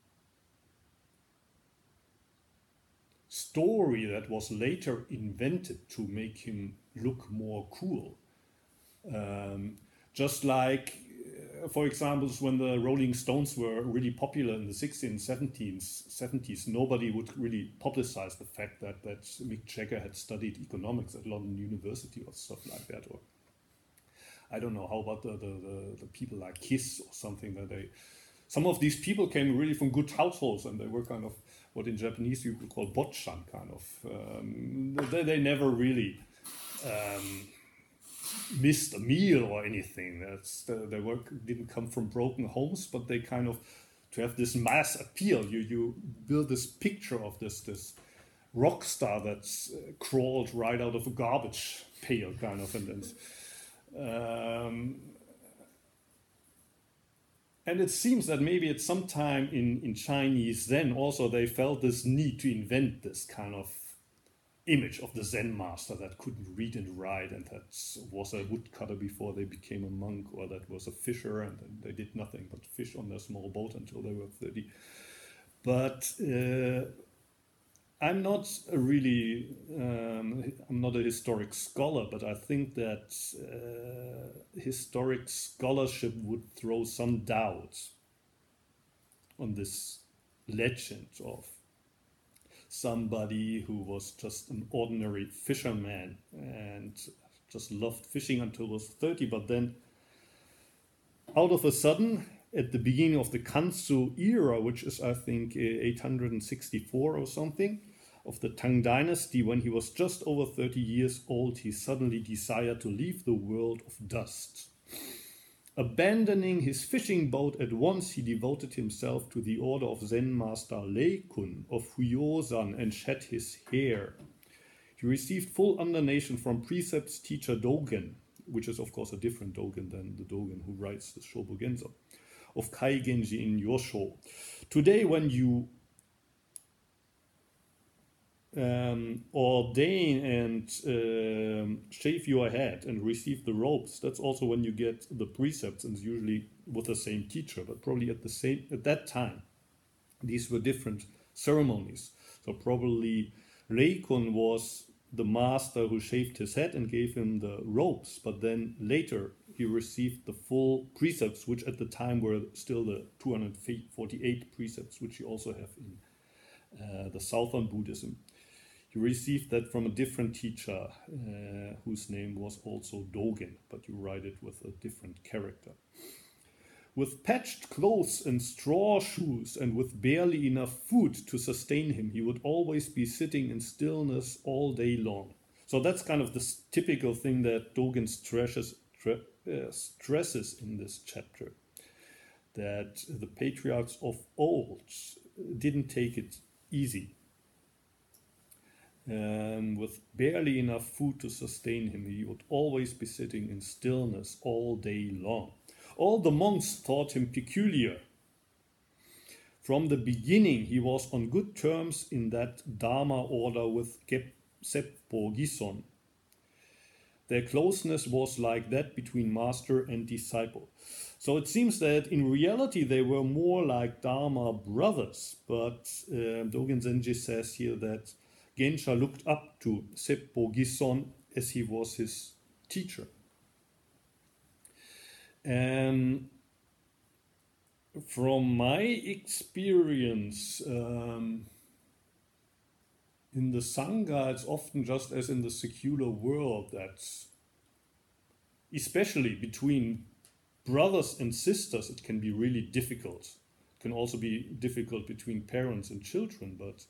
story that was later invented to make him look more cool. Just like, for example, when the Rolling Stones were really popular in the 60s and 70s, nobody would really publicize the fact that Mick Jagger had studied economics at London University or stuff like that. Or I don't know, how about the people like Kiss or something, that some of these people came really from good households, and they were kind of what in Japanese you could call botchan, kind of. They never really missed a meal or anything. Their work didn't come from broken homes, but they kind of, to have this mass appeal, you build this picture of this rock star that's crawled right out of a garbage pail, kind of, and And it seems that maybe at some time in Chinese Zen also they felt this need to invent this kind of image of the Zen master that couldn't read and write and that was a woodcutter before they became a monk, or that was a fisher and they did nothing but fish on their small boat until they were 30. But I'm not I'm not a historic scholar, but I think that historic scholarship would throw some doubts on this legend of somebody who was just an ordinary fisherman and just loved fishing until he was 30, but then out of a sudden, at the beginning of the Kansu era, which is I think 864 or something, of the Tang Dynasty, when he was just over 30 years old, he suddenly desired to leave the world of dust. Abandoning his fishing boat at once, he devoted himself to the order of Zen master Lei Kun of Huyosan and shed his hair. He received full undernation from precepts teacher Dogen, which is of course a different Dogen than the Dogen who writes the Shobogenzo, of Kai Genji in Yosho. Today, when you ordain and shave your head and receive the robes, that's also when you get the precepts, and it's usually with the same teacher, but probably at that time these were different ceremonies. So probably Reikun was the master who shaved his head and gave him the robes, but then later he received the full precepts, which at the time were still the 248 precepts, which you also have in the Southern Buddhism. He received that from a different teacher whose name was also Dogen, but you write it with a different character. With patched clothes and straw shoes and with barely enough food to sustain him, he would always be sitting in stillness all day long. So that's kind of the typical thing that Dogen stresses in this chapter, that the patriarchs of old didn't take it easy. With barely enough food to sustain him, he would always be sitting in stillness all day long. All the monks thought him peculiar. From the beginning, he was on good terms in that Dharma order with Seppo Gison. Their closeness was like that between master and disciple. So it seems that in reality they were more like Dharma brothers, but Dogen Zenji says here that Gensha looked up to Seppo Gison as he was his teacher. And from my experience in the Sangha, it's often just as in the secular world that, especially between brothers and sisters, it can be really difficult. It can also be difficult between parents and children, but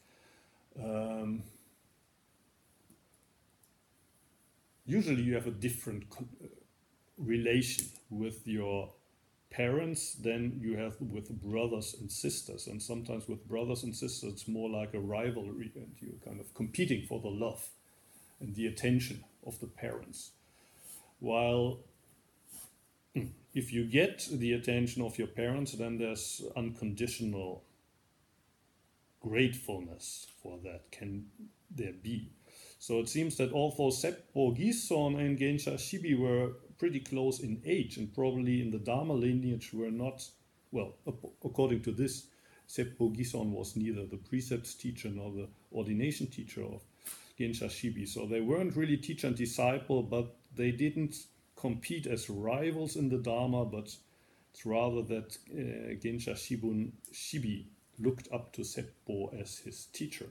usually you have a different relation with your parents than you have with brothers and sisters. And sometimes with brothers and sisters, it's more like a rivalry and you're kind of competing for the love and the attention of the parents. While if you get the attention of your parents, then there's unconditional gratefulness for that, can there be. So it seems that although Seppo Gison and Gensha Shibi were pretty close in age and probably in the Dharma lineage were not, well, according to this, Seppo Gison was neither the precepts teacher nor the ordination teacher of Gensha Shibi. So they weren't really teacher and disciple, but they didn't compete as rivals in the Dharma, but it's rather that Gensha Shibi looked up to Seppo as his teacher.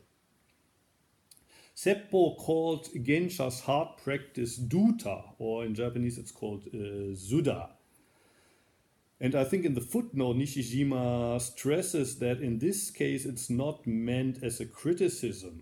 Seppo called Gensha's hard practice duta, or in Japanese it's called Suda. And I think in the footnote, Nishijima stresses that in this case it's not meant as a criticism.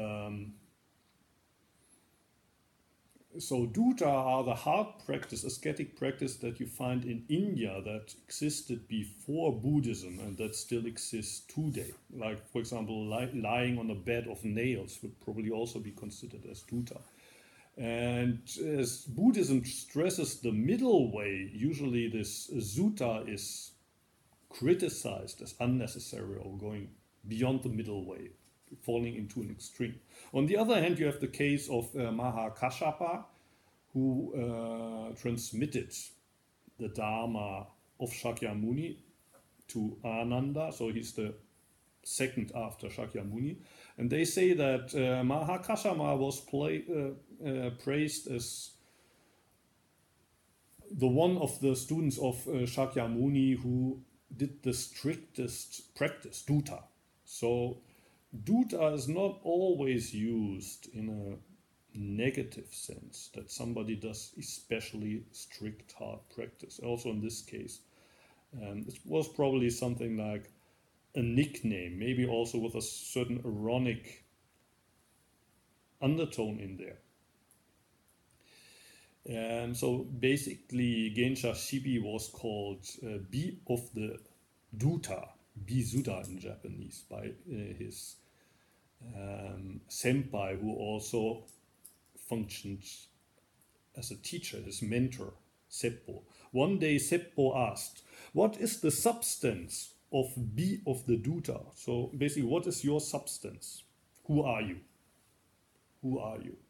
So duta are the hard practice, ascetic practice that you find in India that existed before Buddhism and that still exists today. Like, for example, lying on a bed of nails would probably also be considered as duta. And as Buddhism stresses the middle way, usually this sutta is criticized as unnecessary or going beyond the middle way, falling into an extreme. On the other hand, you have the case of Mahakashapa, who transmitted the Dharma of Shakyamuni to Ananda, so he's the second after Shakyamuni. And they say that Mahakashapa was praised as the one of the students of Shakyamuni who did the strictest practice, dutta. So dutta is not always used in a negative sense, that somebody does especially strict hard practice. Also in this case, it was probably something like a nickname, maybe also with a certain ironic undertone in there. So basically, Gensha Shibi was called Bi of the Dutta, Bisuda in Japanese, by his senpai, who also functioned as a teacher, his mentor, Seppo. One day, Seppo asked, "What is the substance of Bi of the Dutta?" So basically, what is your substance? Who are you? Who are you?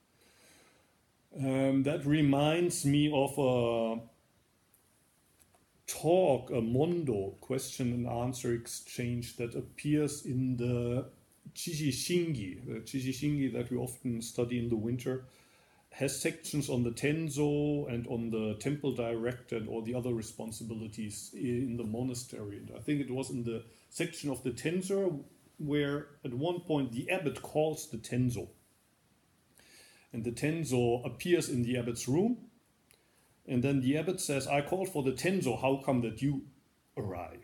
That reminds me of a talk, a mondo, question and answer exchange that appears in the Chishi Shingi. The Chishi Shingi that we often study in the winter has sections on the Tenzo and on the temple director and all the other responsibilities in the monastery. And I think it was in the section of the Tenzo where at one point the abbot calls the Tenzo. And the Tenzo appears in the abbot's room. And then the abbot says, "I called for the Tenzo, how come that you arrive?"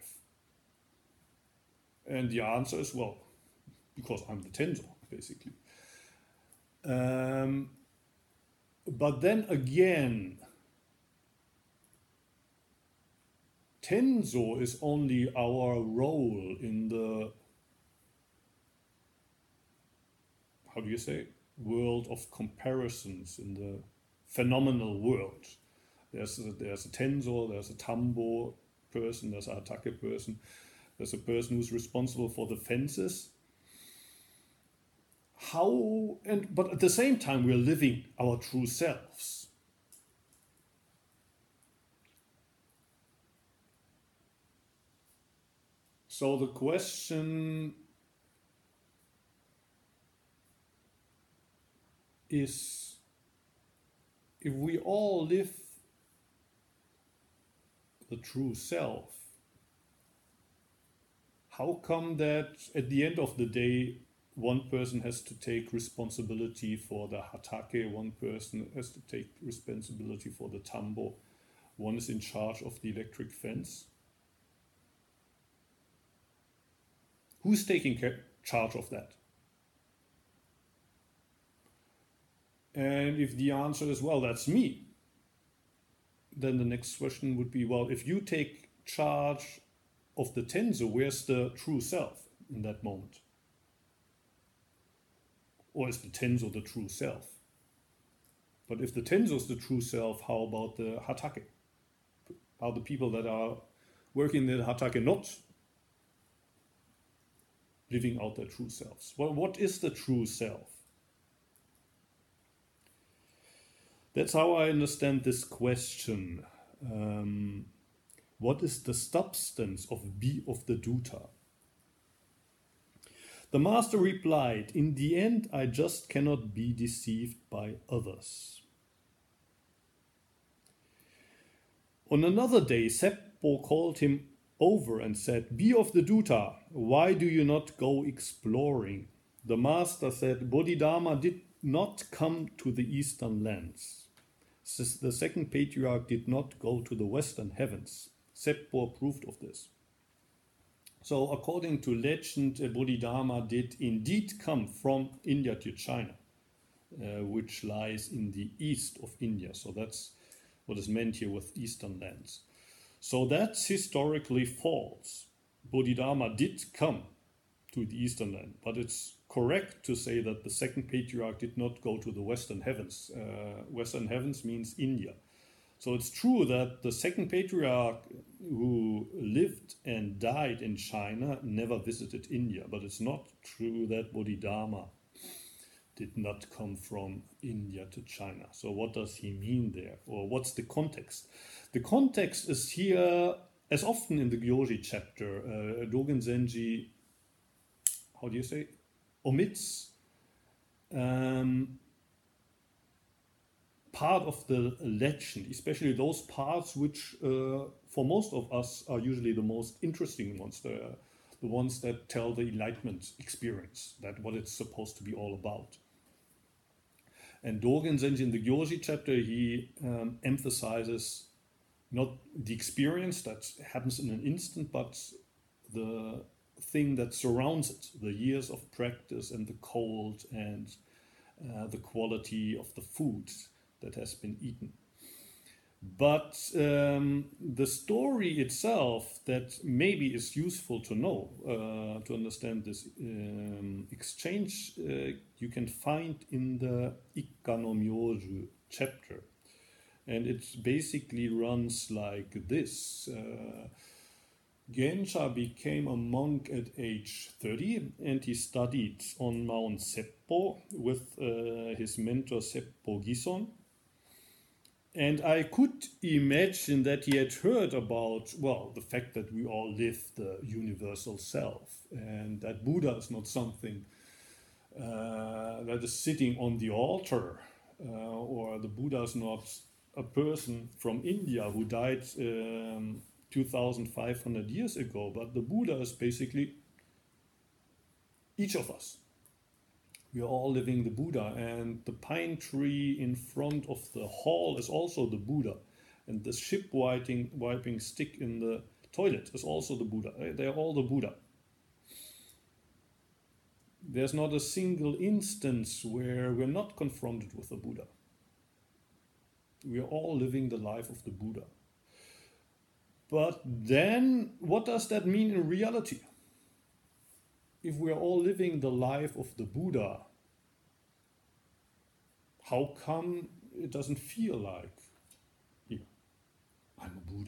And the answer is, well, because I'm the Tenzo, basically. But then again, Tenzo is only our role in the, how do you say, world of comparisons, in the phenomenal world. There's a Tenzo, there's a Tambo person, there's a Hatake person, there's a person who's responsible for the fences. But at the same time, we're living our true selves. So the question is, if we all live the true self, how come that at the end of the day, one person has to take responsibility for the Hatake, one person has to take responsibility for the Tambo, one is in charge of the electric fence? Who's taking charge of that? And if the answer is, well, that's me, then the next question would be, well, if you take charge of the Tenzo, where's the true self in that moment? Or is the Tenzo the true self? But if the Tenzo is the true self, how about the Hatake? Are the people that are working in the Hatake not living out their true selves? Well, what is the true self? That's how I understand this question. What is the substance of Bi of the Dutta? The master replied, "In the end, I just cannot be deceived by others." On another day, Seppo called him over and said, "Bi of the Dutta, why do you not go exploring?" The master said, "Bodhidharma did not come to the eastern lands. The second patriarch did not go to the western heavens." Seppo approved of this. So according to legend, Bodhidharma did indeed come from India to China, which lies in the east of India. So that's what is meant here with eastern lands. So that's historically false. Bodhidharma did come to the eastern land, but it's correct to say that the second patriarch did not go to the western heavens. Western heavens means India. So it's true that the second patriarch who lived and died in China never visited India, but it's not true that Bodhidharma did not come from India to China. So what does he mean there? Or what's the context? The context is here, as often in the Gyoji chapter, Dogen Zenji, how do you say, omits part of the legend, especially those parts which for most of us are usually the most interesting ones, the ones that tell the enlightenment experience, that what it's supposed to be all about. And Dogen Zenji in the Gyoji chapter, he emphasizes not the experience that happens in an instant, but the thing that surrounds it, the years of practice and the cold and the quality of the food that has been eaten. But the story itself that maybe is useful to know, to understand this exchange, you can find in the Ikka no Myoju chapter. And it basically runs like this. Gensha became a monk at age 30 and he studied on Mount Seppo with his mentor Seppo Gison. And I could imagine that he had heard about, well, the fact that we all live the universal self and that Buddha is not something that is sitting on the altar, or the Buddha is not a person from India who died 2,500 years ago, but the Buddha is basically each of us. We are all living the Buddha, and the pine tree in front of the hall is also the Buddha, and the ship wiping stick in the toilet is also the Buddha. They are all the Buddha. There's not a single instance where we're not confronted with the Buddha. We are all living the life of the Buddha. But then, what does that mean in reality? If we're all living the life of the Buddha, how come it doesn't feel like, yeah, I'm a Buddha?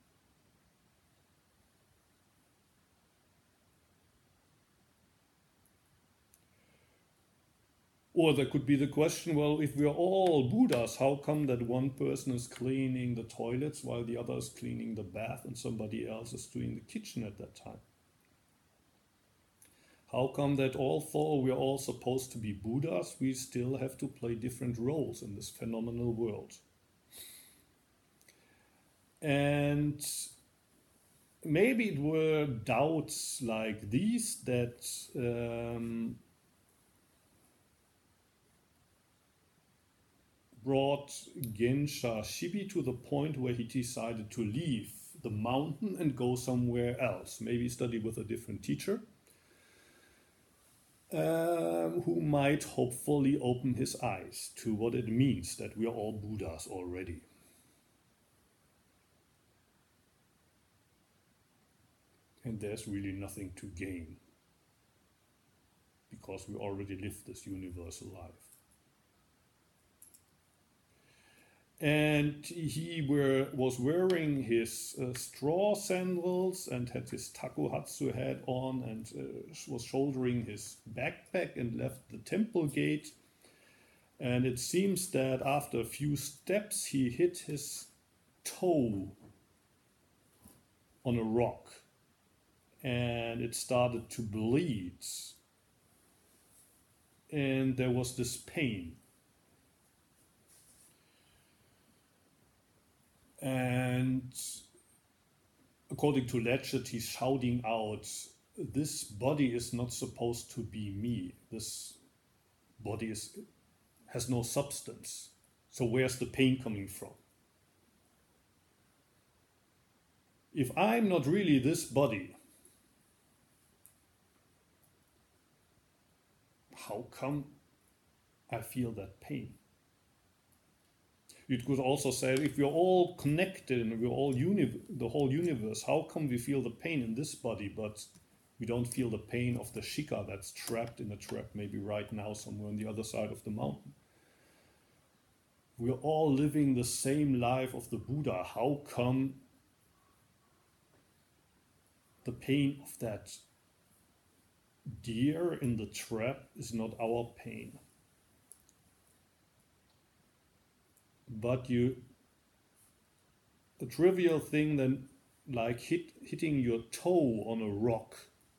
Or there could be the question, well, if we're all Buddhas, how come that one person is cleaning the toilets while the other is cleaning the bath and somebody else is doing the kitchen at that time? How come that although we're all supposed to be Buddhas, we still have to play different roles in this phenomenal world? And maybe it were doubts like these that brought Gensha Shibi to the point where he decided to leave the mountain and go somewhere else, maybe study with a different teacher, who might hopefully open his eyes to what it means that we are all Buddhas already. And there's really nothing to gain because we already live this universal life. And he was wearing his straw sandals and had his takuhatsu hat on and was shouldering his backpack and left the temple gate. And it seems that after a few steps he hit his toe on a rock and it started to bleed. And there was this pain. And according to Lechet, he's shouting out, this body is not supposed to be me. This body has no substance. So where's the pain coming from? If I'm not really this body, how come I feel that pain? You could also say, if we're all connected and we're all the whole universe, how come we feel the pain in this body, but we don't feel the pain of the shika that's trapped in a trap, maybe right now somewhere on the other side of the mountain? We're all living the same life of the Buddha. How come the pain of that deer in the trap is not our pain. But a trivial thing then, like hitting your toe on a rock,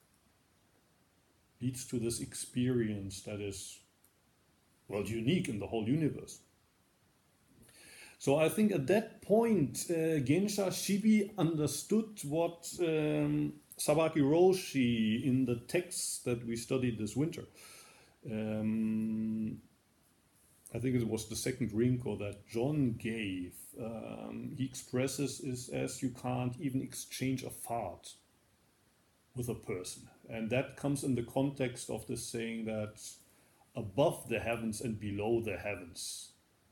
leads to this experience that is, well, unique in the whole universe. So I think at that point, Gensha Shibi understood what Sawaki Roshi in the text that we studied this winter, I think it was the second Rinko that John gave, he expresses is as you can't even exchange a fart with a person. And that comes in the context of this saying that above the heavens and below the heavens,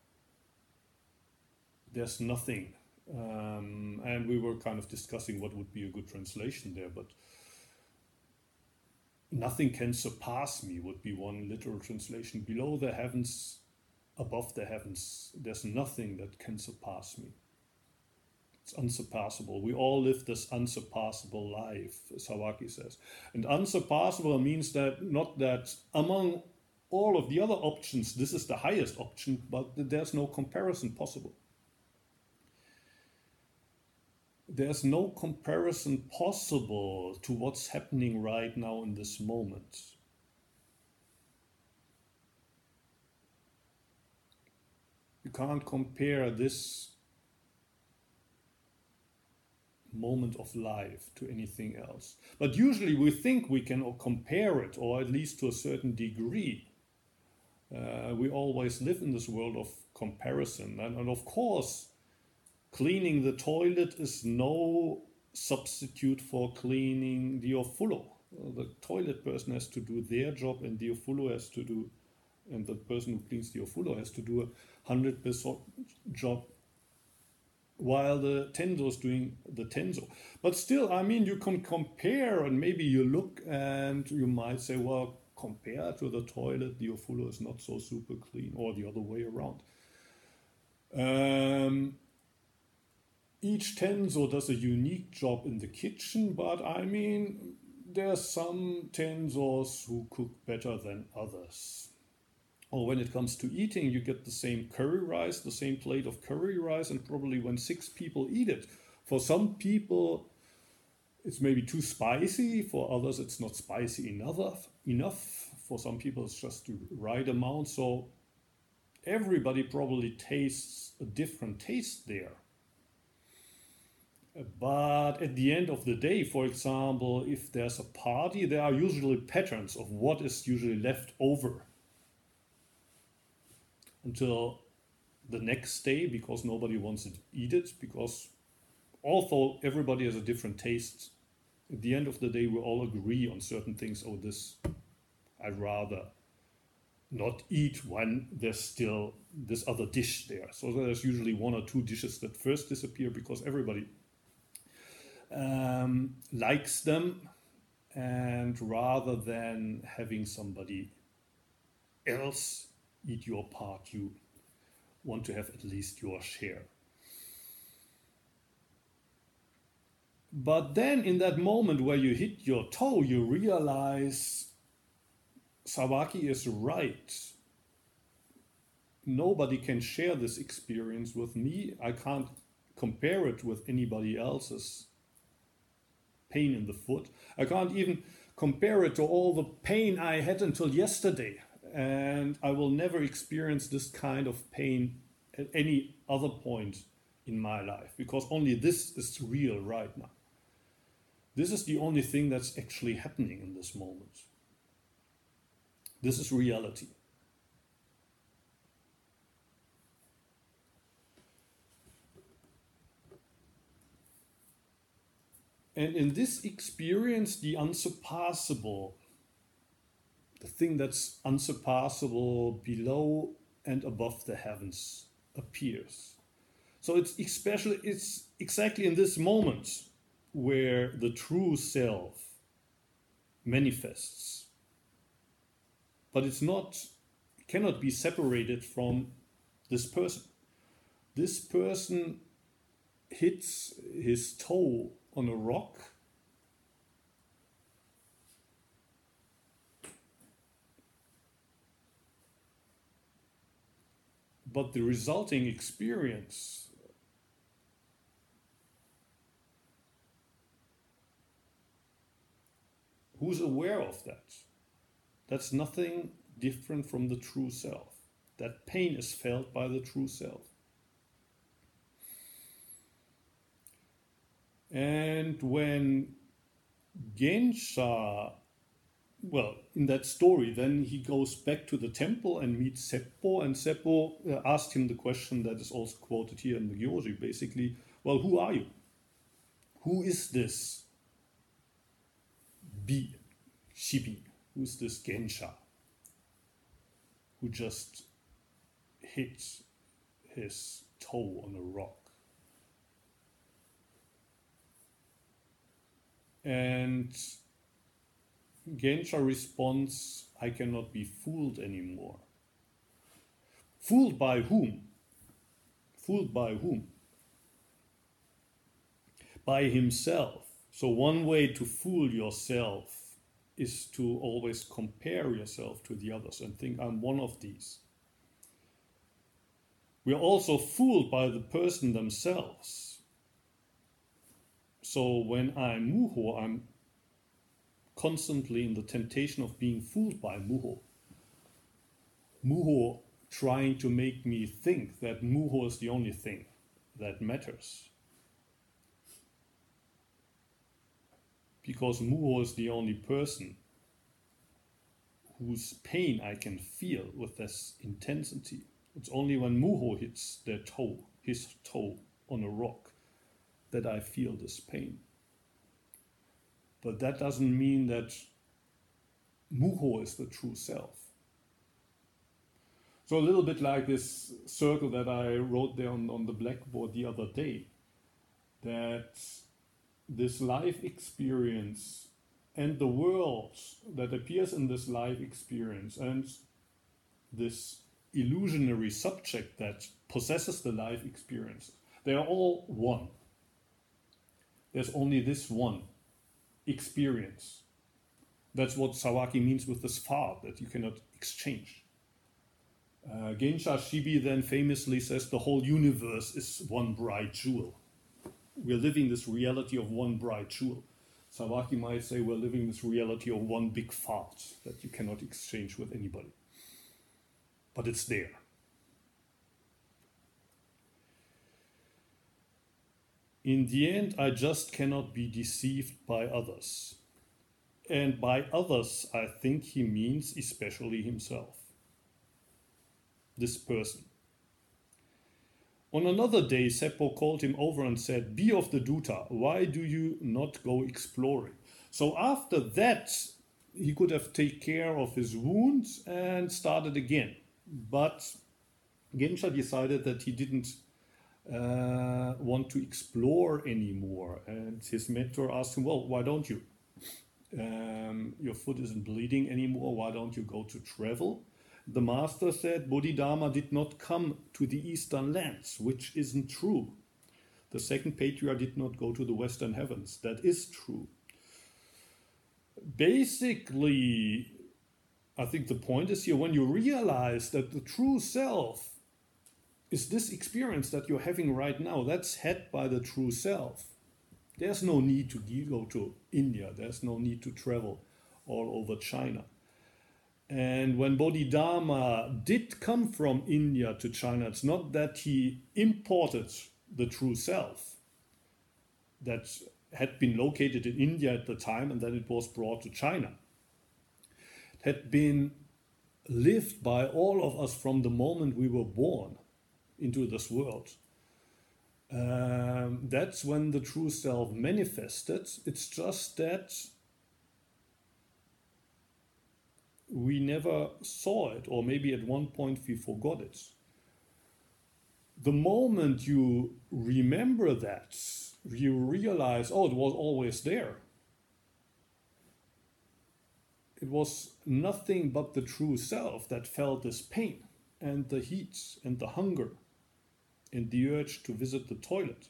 there's nothing. And we were kind of discussing what would be a good translation there, but nothing can surpass me would be one literal translation. Below the heavens, above the heavens, there's nothing that can surpass me. It's unsurpassable. We all live this unsurpassable life, Sawaki says. And unsurpassable means that not that among all of the other options, this is the highest option, but there's no comparison possible. There's no comparison possible to what's happening right now in this moment. You can't compare this moment of life to anything else. But usually we think we can compare it, or at least to a certain degree. We always live in this world of comparison. And of course, cleaning the toilet is no substitute for cleaning the Diafulo. The toilet person has to do their job, and Diafulo has to do, and the person who cleans the Diafulo has to do 100% job, while the Tenzo is doing the Tenzo. But still, I mean, you can compare, and maybe you look and you might say, well, compared to the toilet, the Diafulo is not so super clean, or the other way around. Each Tenzo does a unique job in the kitchen, but I mean, there's some Tenzos who cook better than others. Or when it comes to eating, you get the same curry rice, the same plate of curry rice, and probably when 6 people eat it. For some people, it's maybe too spicy. For others, it's not spicy enough. For some people, it's just the right amount. So everybody probably tastes a different taste there. But at the end of the day, for example, if there's a party, there are usually patterns of what is usually left over until the next day, because nobody wants to eat it, because although everybody has a different taste, at the end of the day we all agree on certain things. Oh, this I'd rather not eat when there's still this other dish there. So there's usually 1 or 2 dishes that first disappear because everybody likes them, and rather than having somebody else eat your part, you want to have at least your share. But then in that moment where you hit your toe, you realize Sawaki is right. Nobody can share this experience with me. I can't compare it with anybody else's pain in the foot. I can't even compare it to all the pain I had until yesterday. And I will never experience this kind of pain at any other point in my life, because only this is real right now. This is the only thing that's actually happening in this moment. This is reality. And in this experience, the unsurpassable, the thing that's unsurpassable below and above the heavens appears. So it's exactly in this moment where the true self manifests. But it cannot be separated from this person. This person hits his toe on a rock, but the resulting experience who's aware of that? That's nothing different from the true self. That pain is felt by the true self. And when Gensha, well, in that story, then he goes back to the temple and meets Seppo, and Seppo asked him the question that is also quoted here in the Gyoji, basically, well, who are you? Who is this Shibi? Who is this Gensha who just hit his toe on a rock? And Gensha responds, I cannot be fooled anymore. Fooled by whom? Fooled by whom? By himself. So one way to fool yourself is to always compare yourself to the others and think, I'm one of these. We are also fooled by the person themselves. So when I'm Muho, I'm constantly in the temptation of being fooled by Muho. Muho trying to make me think that Muho is the only thing that matters. Because Muho is the only person whose pain I can feel with this intensity. It's only when Muho hits his toe on a rock, that I feel this pain. But that doesn't mean that Muho is the true self. So a little bit like this circle that I wrote there on the blackboard the other day, that this life experience and the world that appears in this life experience and this illusionary subject that possesses the life experience, they are all one. There's only this one experience. That's what Sawaki means with this far, that you cannot exchange. Gensha Shibi then famously says the whole universe is one bright jewel. We're living this reality of one bright jewel. Sawaki might say we're living this reality of one big fart that you cannot exchange with anybody. But it's there. In the end, I just cannot be deceived by others. And by others, I think he means especially himself. This person. On another day, Seppo called him over and said, "Be of the Dutta, why do you not go exploring?" So after that, he could have taken care of his wounds and started again. But Gensha decided that he didn't want to explore anymore. And his mentor asked him, well, why don't you? Your foot isn't bleeding anymore, why don't you go to travel? The master said Bodhidharma did not come to the eastern lands, which isn't true. The second patriarch did not go to the western heavens. That is true. Basically, I think the point is here, when you realize that the true self is this experience that you're having right now, that's had by the true self. There's no need to go to India. There's no need to travel all over China. And when Bodhidharma did come from India to China, it's not that he imported the true self that had been located in India at the time and then it was brought to China. It had been lived by all of us from the moment we were born into this world. That's when the true self manifested. It's just that we never saw it, or maybe at one point we forgot it. The moment you remember that, you realize, oh, it was always there. It was nothing but the true self that felt this pain and the heat and the hunger and the urge to visit the toilet.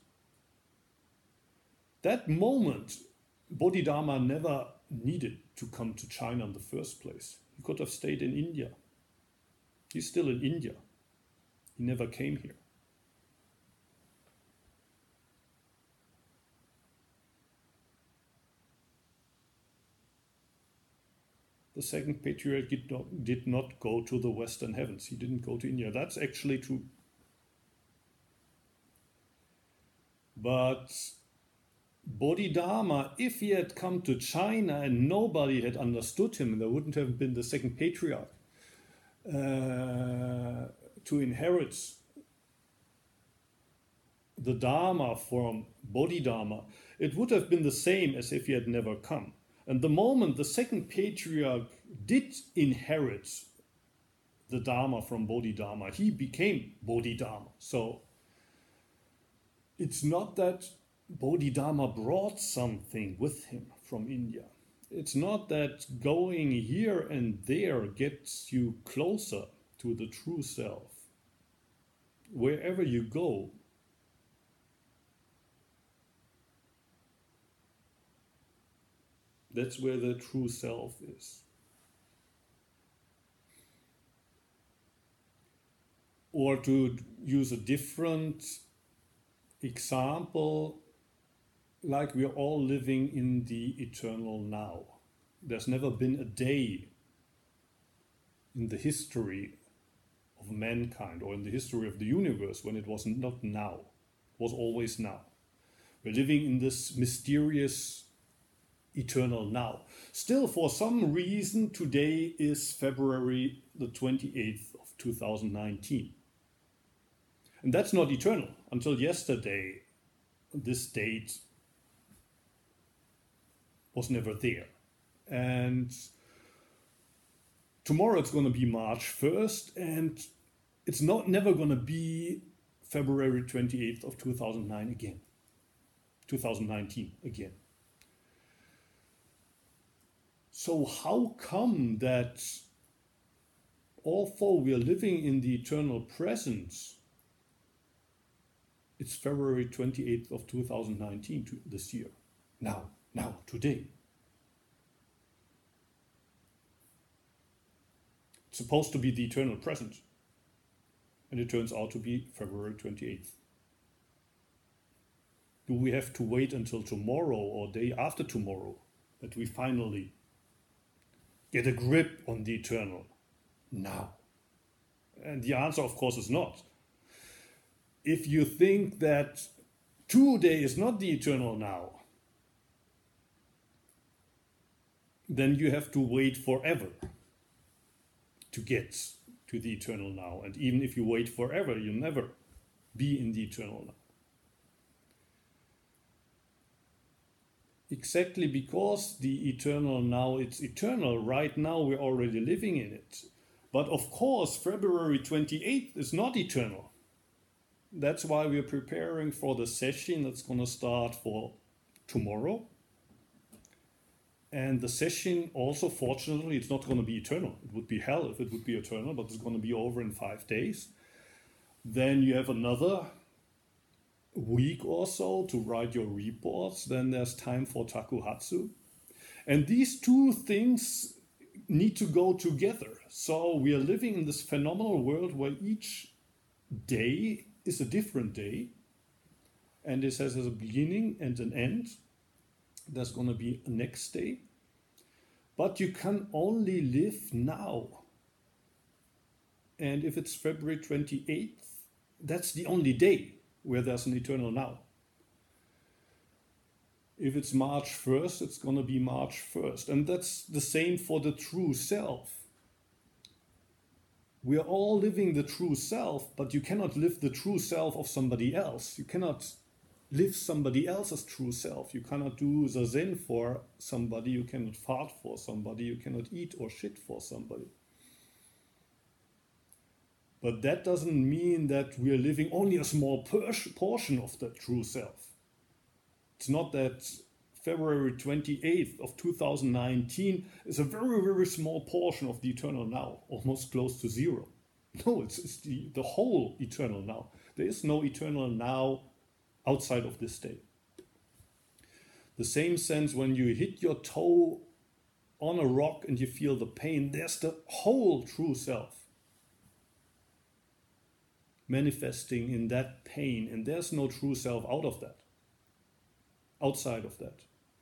That moment, Bodhidharma never needed to come to China in the first place. He could have stayed in India. He's still in India. He never came here. The second patriarch did not go to the Western heavens. He didn't go to India. That's actually true. But Bodhidharma, if he had come to China and nobody had understood him, there wouldn't have been the second patriarch to inherit the Dharma from Bodhidharma, it would have been the same as if he had never come. And the moment the second patriarch did inherit the Dharma from Bodhidharma, he became Bodhidharma. So it's not that Bodhidharma brought something with him from India. It's not that going here and there gets you closer to the true self. Wherever you go, that's where the true self is. Or to use a different example, like we're all living in the eternal now. There's never been a day in the history of mankind or in the history of the universe when it was not now. It was always now. We're living in this mysterious eternal now. Still, for some reason, today is February the 28th of 2019. And that's not eternal. Until yesterday, this date was never there. And tomorrow it's going to be March 1st, and it's never going to be February 28th of 2019 again. So how come that although we are living in the eternal present, it's February 28th of 2019 this year, now, today. It's supposed to be the eternal present, and it turns out to be February 28th. Do we have to wait until tomorrow or day after tomorrow that we finally get a grip on the eternal now? And the answer, of course, is not. If you think that today is not the eternal now, then you have to wait forever to get to the eternal now. And even if you wait forever, you'll never be in the eternal now. Exactly because the eternal now, it's eternal. Right now, we're already living in it. But of course, February 28th is not eternal. That's why we're preparing for the session that's going to start for tomorrow. And the session also, fortunately, it's not going to be eternal. It would be hell if it would be eternal, but it's going to be over in 5 days. Then you have another week or so to write your reports. Then there's time for Takuhatsu. And these two things need to go together. So we are living in this phenomenal world where each day is a different day, and this has a beginning and an end. There's going to be a next day, but you can only live now. And if it's February 28th, that's the only day where there's an eternal now. If it's March 1st, it's going to be March 1st. And that's the same for the true self. We are all living the true self, but you cannot live the true self of somebody else. You cannot live somebody else's true self. You cannot do zazen for somebody. You cannot fart for somebody. You cannot eat or shit for somebody. But that doesn't mean that we are living only a small portion of that true self. It's not that February 28th of 2019 is a very, very small portion of the eternal now, almost close to zero. No, it's the whole eternal now. There is no eternal now outside of this day. The same sense when you hit your toe on a rock and you feel the pain, there's the whole true self. manifesting in that pain, and there's no true self outside of that.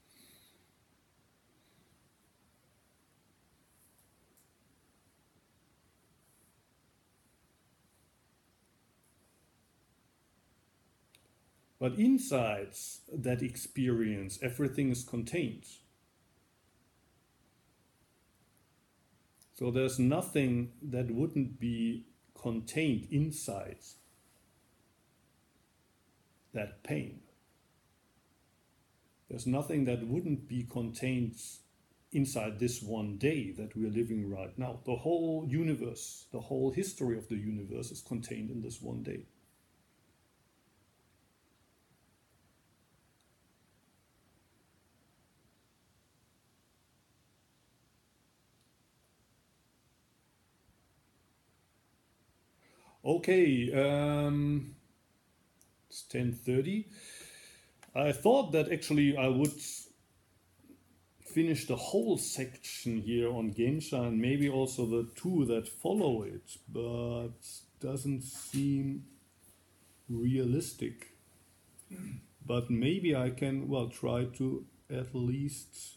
But inside that experience, everything is contained. So there's nothing that wouldn't be contained inside that pain. There's nothing that wouldn't be contained inside this one day that we are living right now. The whole universe, the whole history of the universe is contained in this one day. Okay, it's 10:30. I thought that actually I would finish the whole section here on Gensha and maybe also the two that follow it, but doesn't seem realistic. But maybe I can, try to at least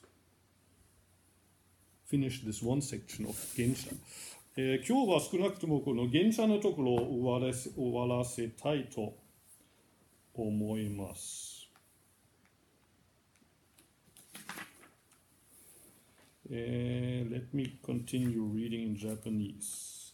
finish this one section of Gensha. 今日は少なくともこの原写のところを終わらせたいと思います。Let me continue reading in Japanese.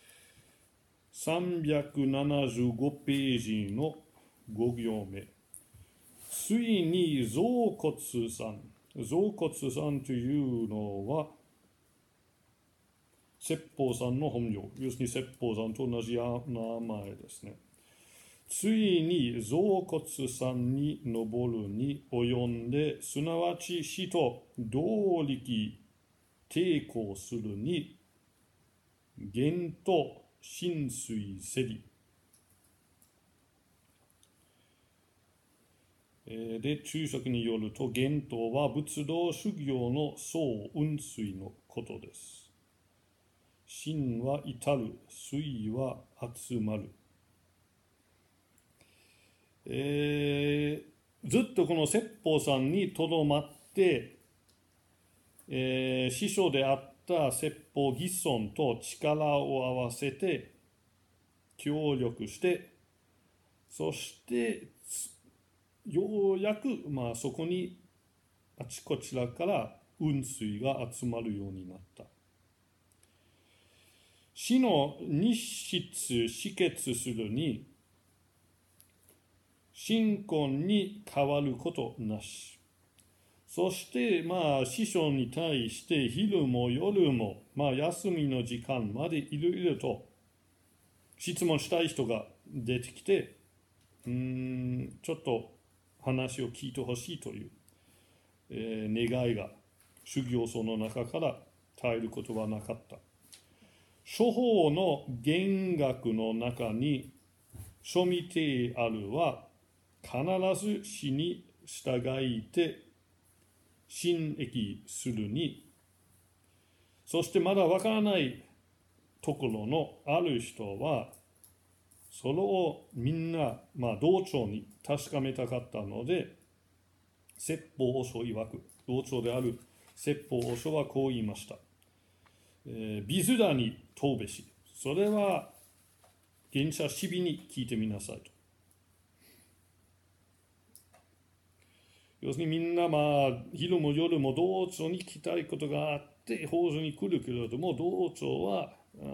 375ページの5行目。ついに臓骨さん。臓骨さんというのは説法さんの本名、要するに説法さんと同じ名前ですね。ついに臓骨さんに登るに及んで、すなわち死と同力抵抗するに、元と浸水せり。で、注釈によると、元とは仏道修行の総雲水のことです。心は至る、水は集まる。ずっとこの説法さんにとどまって、師匠であった説法義尊と力を合わせて協力して、そしてようやく、そこにあちこちらから雲水が集まるようになった。死の日出止血するに、神婚に変わることなし。そして、師匠に対して昼も夜も、休みの時間までいろいろと質問したい人が出てきて、ちょっと話を聞いてほしいという、願いが修行僧の中から絶えることはなかった。諸法の弦楽の中に書味てあるは必ず死に従いて心益するに、そしてまだわからないところのある人はそれをみんな、道長に確かめたかったので、説法和尚曰く、道長である説法和尚はこう言いました。ビズダに問うべし。それは原写シビに聞いてみなさいと。要するにみんな昼も夜も道長に聞きたいことがあって法事に来るけれども、道長は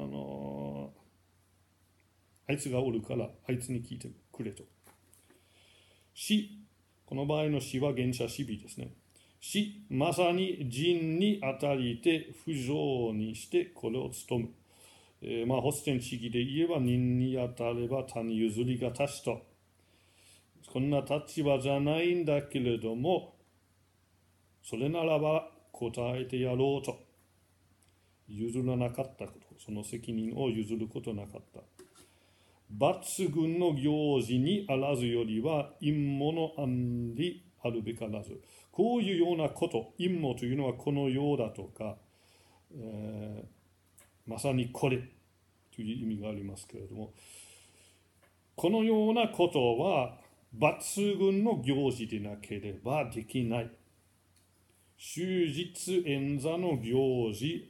あいつがおるからあいつに聞いてくれと。死、この場合の死は原写シビですね。死、まさに人にあたりて不浄にしてこれを務む。ホステン地域で言えば人にあたれば他に譲りがたしと。こんな立場じゃないんだけれども、それならば答えてやろうと。譲らなかったこと、その責任を譲ることなかった。抜群の行事にあらずよりは陰謀の案理あるべからず。こういうようなこと、陰謀というのはこのようだとか、まさにこれという意味がありますけれども、 このようなことは抜群の行事でなければできない。終日演座の行事、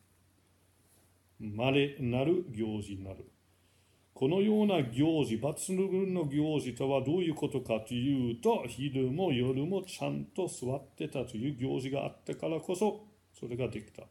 稀なる行事なる。このような行事、抜群の行事とはどういうことかというと、昼も夜もちゃんと座ってたという行事があったからこそ、それができた。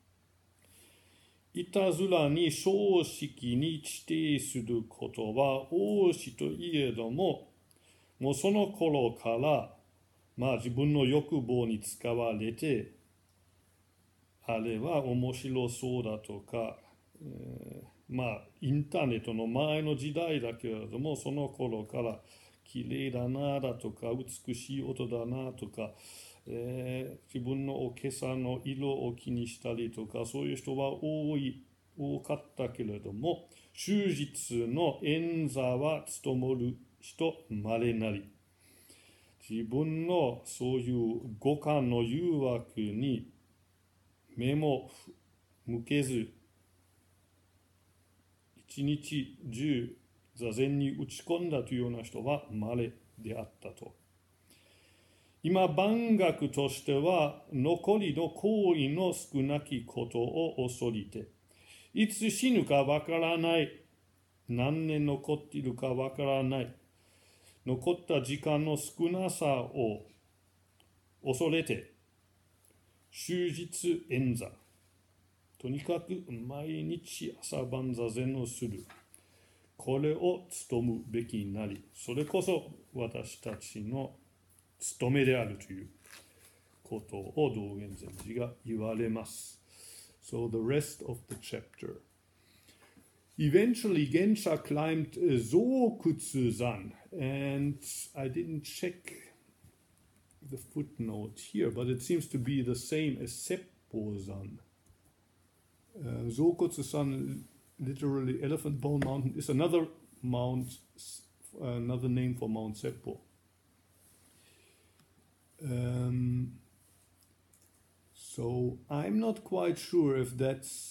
いたずらに葬式に指定することは多しといえども、もうその頃から、自分の欲望に使われて、あれは面白そうだとか、インターネットの前の時代だけれども、その頃から綺麗だなだとか、美しい音だなとか、自分のおけさの色を気にしたりとか、そういう人は多かったけれども、終日の演座は務まる人稀なり。自分のそういう五感の誘惑に目も向けず、一日中座禅に打ち込んだというような人は稀であったと。今万学としては残りの行為の少なきことを恐れて、いつ死ぬかわからない、何年残っているかわからない、残った時間の少なさを恐れて、終日演座、とにかく毎日朝晩座禅をする。これを務むべきになり、それこそ私たちの務めであるということを道元禅師が言われます。So the rest of the chapter. Eventually, Gensha climbed Zokutsu-san, and I didn't check the footnote here, but it seems to be the same as Seppo-san. Zokutsu-san, literally Elephant Bone Mountain, is another name for Mount Seppo. So I'm not quite sure if that's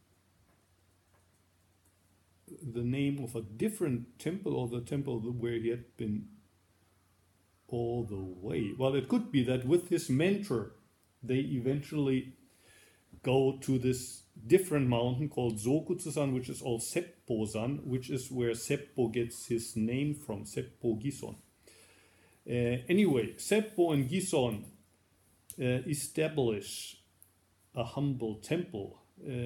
the name of a different temple or the temple where he had been all the way. Well, it could be that with his mentor, they eventually go to this different mountain called Zokutsu-san, which is all Seppo-san, which is where Seppo gets his name from, Seppo Gison. Anyway, Seppo and Gison establish a humble temple,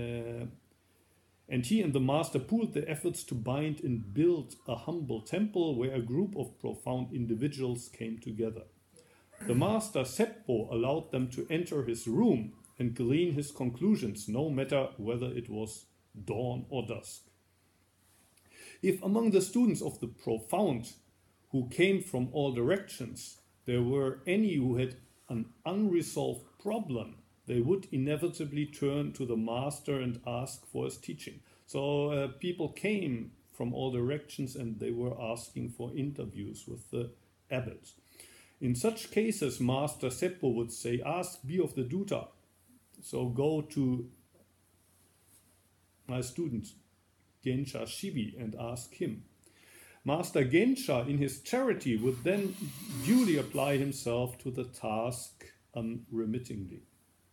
and he and the master pooled their efforts to bind and build a humble temple where a group of profound individuals came together. The master Seppo allowed them to enter his room and glean his conclusions, no matter whether it was dawn or dusk. If among the students of the profound who came from all directions, there were any who had an unresolved problem, they would inevitably turn to the master and ask for his teaching. So people came from all directions and they were asking for interviews with the abbot. In such cases, Master Seppo would say, ask B of the Duta. So go to my student, Gensha Shibi, and ask him. Master Gensha, in his charity, would then duly apply himself to the task unremittingly.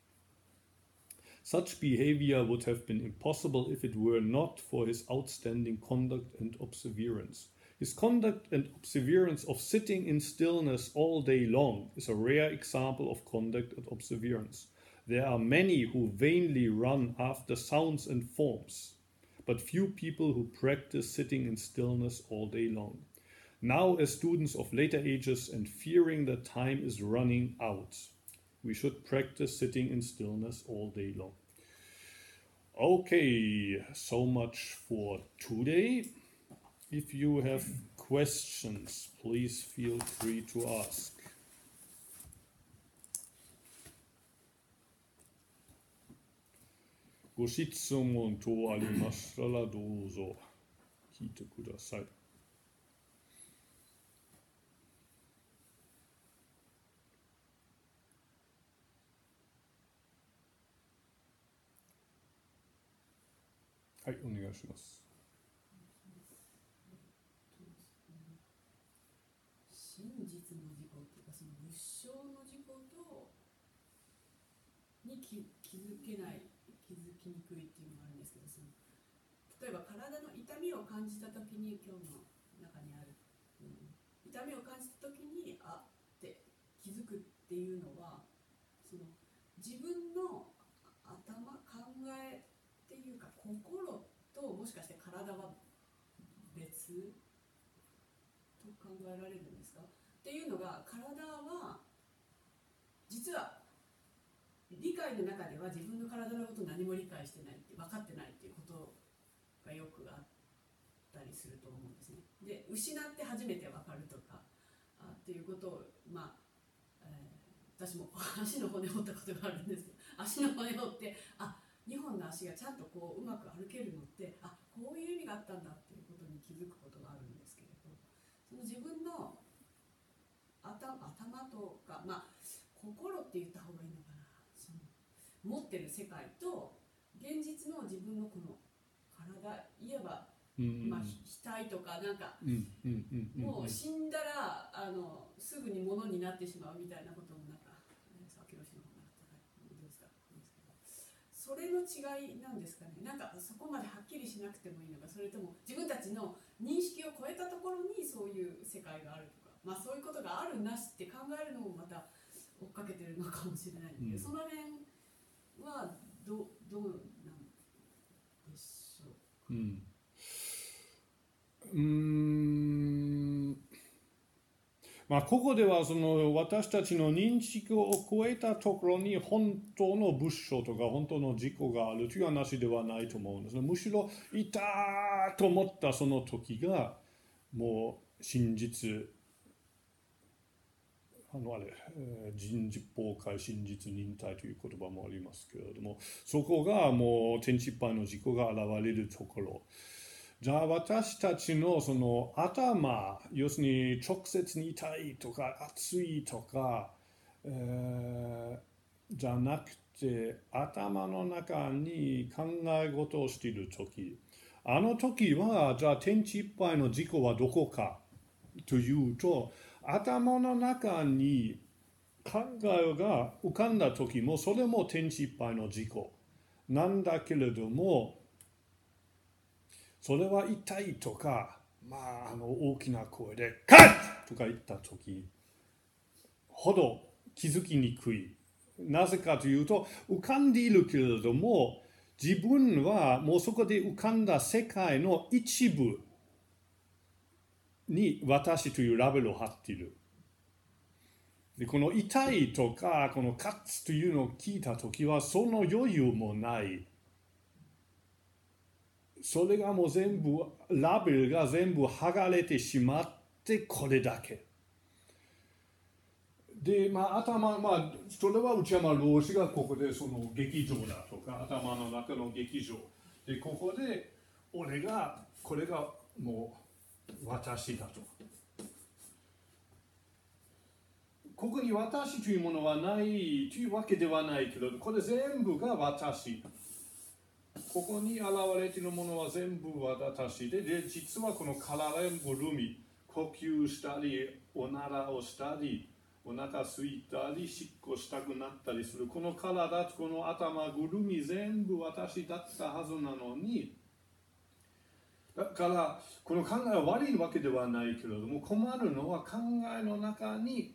Such behavior would have been impossible if it were not for his outstanding conduct and perseverance. His conduct and perseverance of sitting in stillness all day long is a rare example of conduct and perseverance. There are many who vainly run after sounds and forms, but few people who practice sitting in stillness all day long. Now, as students of later ages and fearing that time is running out, we should practice sitting in stillness all day long. Okay, so much for today. If you have questions, please feel free to ask. ご質問等ありましたらどうぞ聞いてください。はい、お願いします。 気づけない、気づきにくいっていうのがあるんですけど、例えば体の痛みを感じたときに、今日の中にある、痛みを感じたときにあって気づくっていうのは、その自分の頭、考えっていうか心ともしかして体は別と考えられるんですかっていうのが、体は実は理解の中では自分の体のことを何も理解してないって、分かってないっていうことがよくあったりすると思うんですね。で、失って初めて分かるとかっていうことを、私も足の骨折ったことがあるんですけど、足の骨折って2本の足がちゃんとこううまく歩けるのってこういう意味があったんだっていうことに気づくことがあるんですけれど、その自分の頭とか、心って言った方がいいのかな、その持ってる世界と現実の自分のこの体、言えば、額とかなんか、もう死んだらすぐに物になってしまうみたいなこともなんか、さっきの人の方がどうですか、それの違いなんですかね。なんかそこまではっきりしなくてもいいのか、それとも自分たちの認識を超えたところにそういう世界があるとか、そういうことがあるなしって考えるのもまた追っかけてるのかもしれないんだけど、その辺はどうなんでしょうか。ここではその私たちの認識を超えたところに本当の仏性とか本当の自己があるという話ではないと思うんですね。むしろいたと思ったその時がもう真実、人実崩壊、真実忍耐という言葉もありますけれども、そこがもう天地いっぱいの自己が現れるところ。じゃあ私たちのその頭、要するに直接に痛いとか熱いとか、じゃなくて頭の中に考え事をしている時、あの時はじゃあ天地いっぱいの自己はどこかというと、頭の中に考えが浮かんだ時もそれも天地いっぱいの自己なんだけれども、それは痛いとか、大きな声でカッとか言った時ほど気づきにくい。なぜかというと、浮かんでいるけれども、自分はもうそこで浮かんだ世界の一部に私というラベルを貼っている。で、この痛いとか、このカッツというのを聞いたときは、その余裕もない。それがもう全部、ラベルが全部剥がれてしまって、これだけ。で、それは内山老師がここでその劇場だとか、頭の中の劇場。で、ここで、これがもう私だと。ここに私というものはないというわけではないけど、これ全部が私。ここに現れているものは全部私で、実はこの体のぐるみ、呼吸したり、おならをしたり、お腹空いたり、しっこしたくなったりする。この体とこの頭ぐるみ全部私だったはずなのに、だからこの考えは悪いわけではないけれども、困るのは考えの中に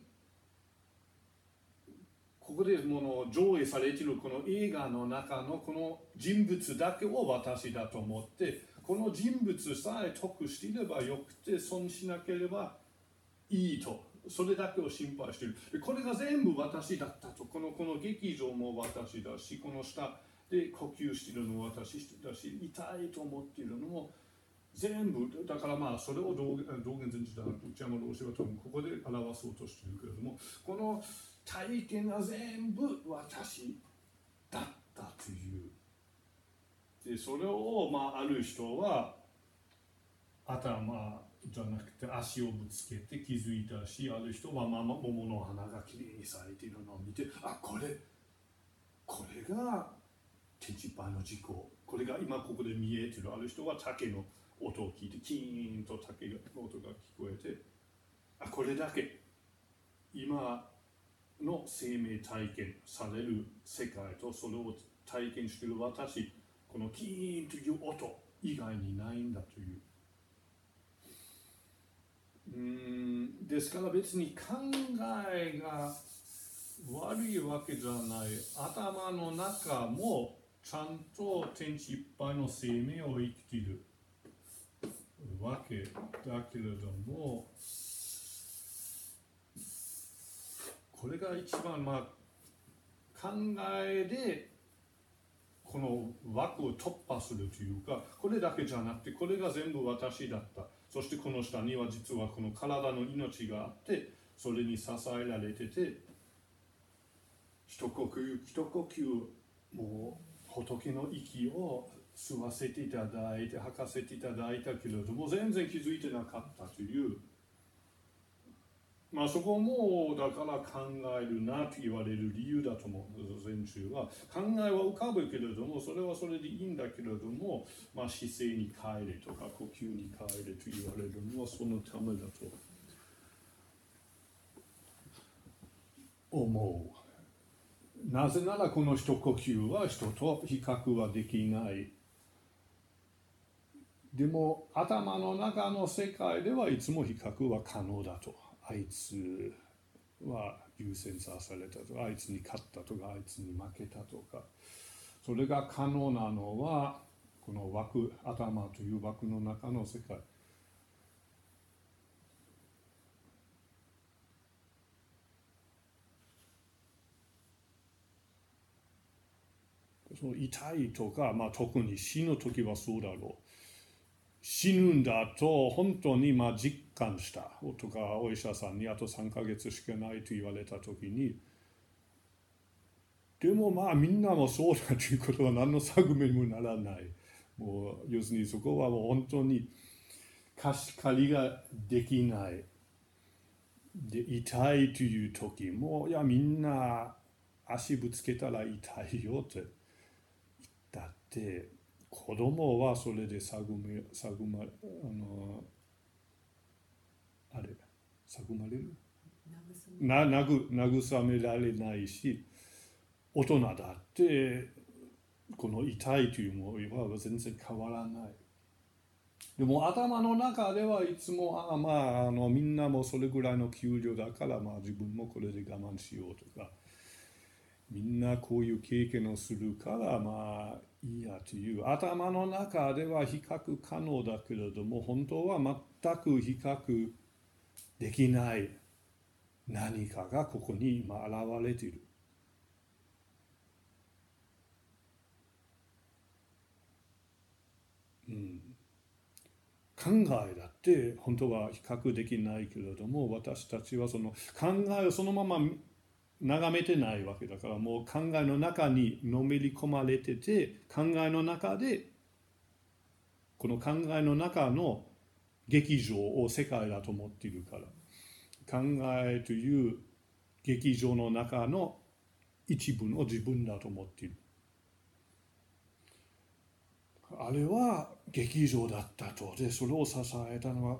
ここで上映されているこの映画の中のこの人物だけを私だと思って、この人物さえ得していればよくて損しなければいいと、それだけを心配している。これが全部私だったと、この劇場も私だし、この下で呼吸しているのも私だし、痛いと思っているのも全部だから、それを道元禅師だ内山老師は多分ここで表そうとしているけれども、この体験が全部私だったという。でそれを、ある人は頭じゃなくて足をぶつけて気づいたし、ある人は桃の花がきれいに咲いているのを見て、これが天地いっぱいの自己、これが今ここで見えている。ある人は竹の音を聞いてキーンと竹の音が聞こえて、これだけ今の生命体験される世界とそれを体験している私、このキーンという音以外にないんだという。ですから別に考えが悪いわけじゃない。頭の中もちゃんと天地いっぱいの生命を生きているわけだけれども、これが一番考えでこの枠を突破するというか、これだけじゃなくてこれが全部私だった。そしてこの下には実はこの体の命があって、それに支えられてて、一呼吸一呼吸もう仏の息を吸わせていただいて吐かせていただいたけれども全然気づいてなかったという、そこもだから考えるなと言われる理由だと思う。前中は考えは浮かぶけれどもそれはそれでいいんだけれども、姿勢に帰れとか呼吸に帰れと言われるのはそのためだと思う。なぜならこの一呼吸は人と比較はできない。でも頭の中の世界ではいつも比較は可能だと。あいつは優先されたとか、あいつに勝ったとか、あいつに負けたとか、それが可能なのはこの枠、頭という枠の中の世界。その痛いとか、特に死ぬ時はそうだろう。死ぬんだと本当に実感したとか、お医者さんにあと3ヶ月しかないと言われた時に、でもみんなもそうだということは何の探めにもならない。もう要するにそこはもう本当に貸し借りができない。で痛いという時も、いやみんな足ぶつけたら痛いよって言ったって、子供はそれで慰める慰められないし、大人だってこの痛いというものは全然変わらない。でも頭の中ではいつもみんなもそれぐらいの給料だから自分もこれで我慢しようとか、みんなこういう経験をするからいいやという頭の中では比較可能だけれども、本当は全く比較できない何かがここに今現れている。考えだって本当は比較できないけれども、私たちはその考えをそのまま眺めてないわけだから、もう考えの中にのめり込まれてて、考えの中でこの考えの中の劇場を世界だと思っているから、考えという劇場の中の一部の自分だと思っている。あれは劇場だったと。でそれを支えたのは、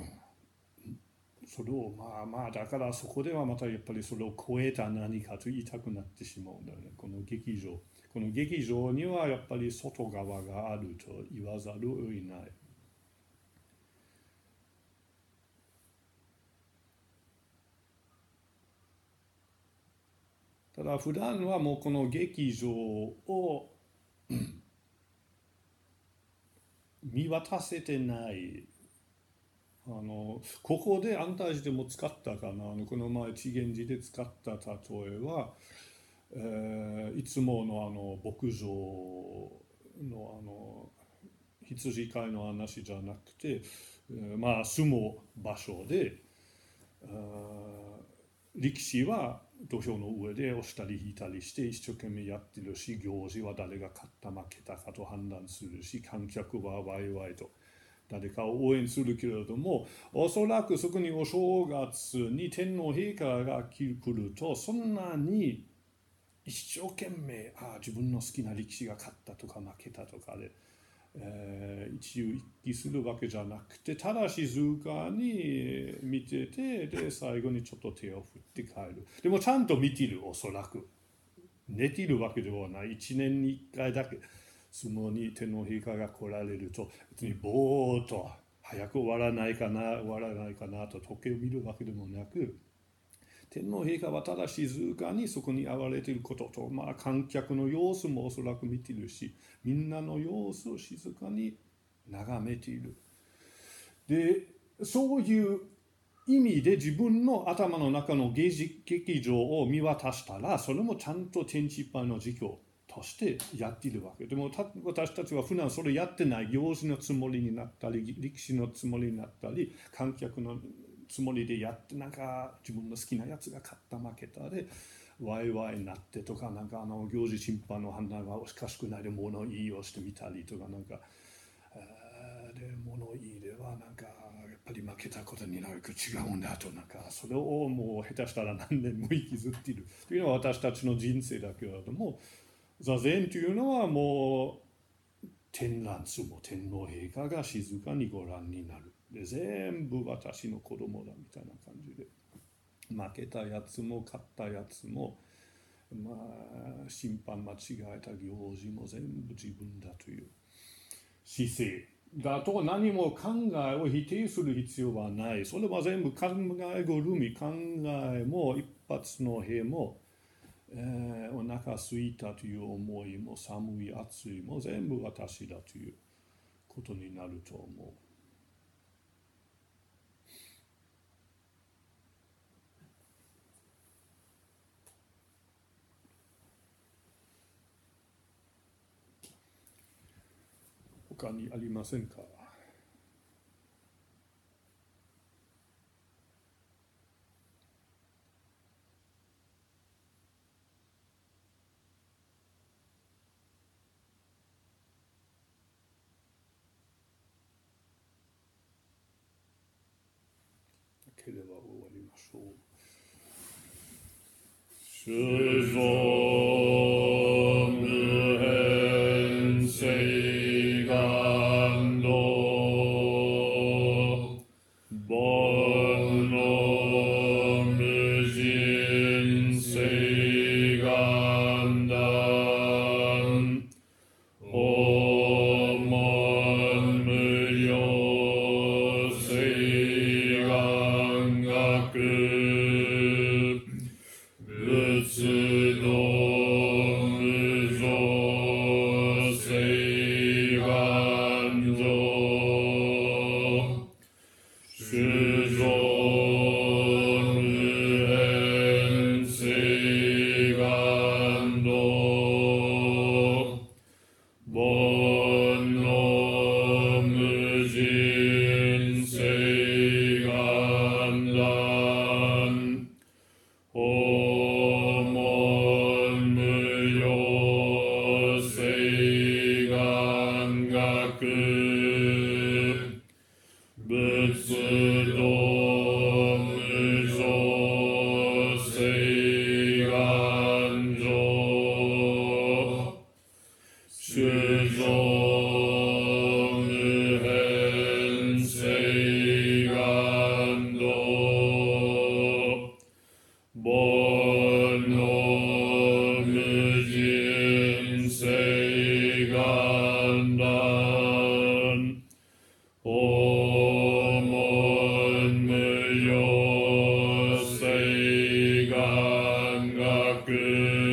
それをだからそこではまたやっぱりそれを超えた何かと言いたくなってしまうんだよね。この劇場にはやっぱり外側があると言わざるを得ない。ただ普段はもうこの劇場を見渡せてない。ここで安泰寺でも使ったかな、この前智源寺で使った例えは、いつもの牧場の羊飼いの話じゃなくて、住む場所で、力士は土俵の上で押したり引いたりして一生懸命やってるし、行事は誰が勝った負けたかと判断するし、観客はワイワイと誰かを応援するけれども、おそらくそこにお正月に天皇陛下が来ると、そんなに一生懸命自分の好きな力士が勝ったとか負けたとかで、 一遊一記するわけじゃなくて、ただ静かに見てて、で最後にちょっと手を振って帰る。でもちゃんと見てる、おそらく。寝ているわけではない。1年に1回だけ相撲に天皇陛下が来られると、別にぼーっと早く終わらないかなと時計を見るわけでもなく、天皇陛下はただ静かにそこに現れていることと、観客の様子もおそらく見ているし、みんなの様子を静かに眺めている。で、そういう意味で自分の頭の中の劇場を見渡したら、それもちゃんと天地いっぱいの実況としてやっているわけでも、私たちは普段それやってない、行事のつもりになったり、歴史のつもりになったり、観客のつもりでやって、なんか自分の好きなやつが勝った負けたでワイワイになってとか、なんか行事審判の判断がおかしくないで物言いをしてみたりとか、なんかで物言いではなんかやっぱり負けたことになるけど違うんだと、なんかそれをもう下手したら何年も引きずっているというのは私たちの人生だけれども、座禅というのはもう天覧相撲、天皇陛下が静かにご覧になる。で全部私の子供だみたいな感じで、負けたやつも勝ったやつも、審判間違えた行事も全部自分だという姿勢だと、何も考えを否定する必要はない。それは全部考えぐるみ、考えも一発の塀も、お腹空いたという思いも、寒い暑いも全部私だということになると思う。他にありませんか？なければ終わりましょう。 主像無変誓願道、煩悩無尽誓願断、訪問無量誓願学、仏道無常誓願上、主像無変誓願道、煩悩無尽誓願断、訪問無量誓願学、仏道無常誓願上、主像無変誓願道、煩悩無尽誓願断、訪問無量誓願学、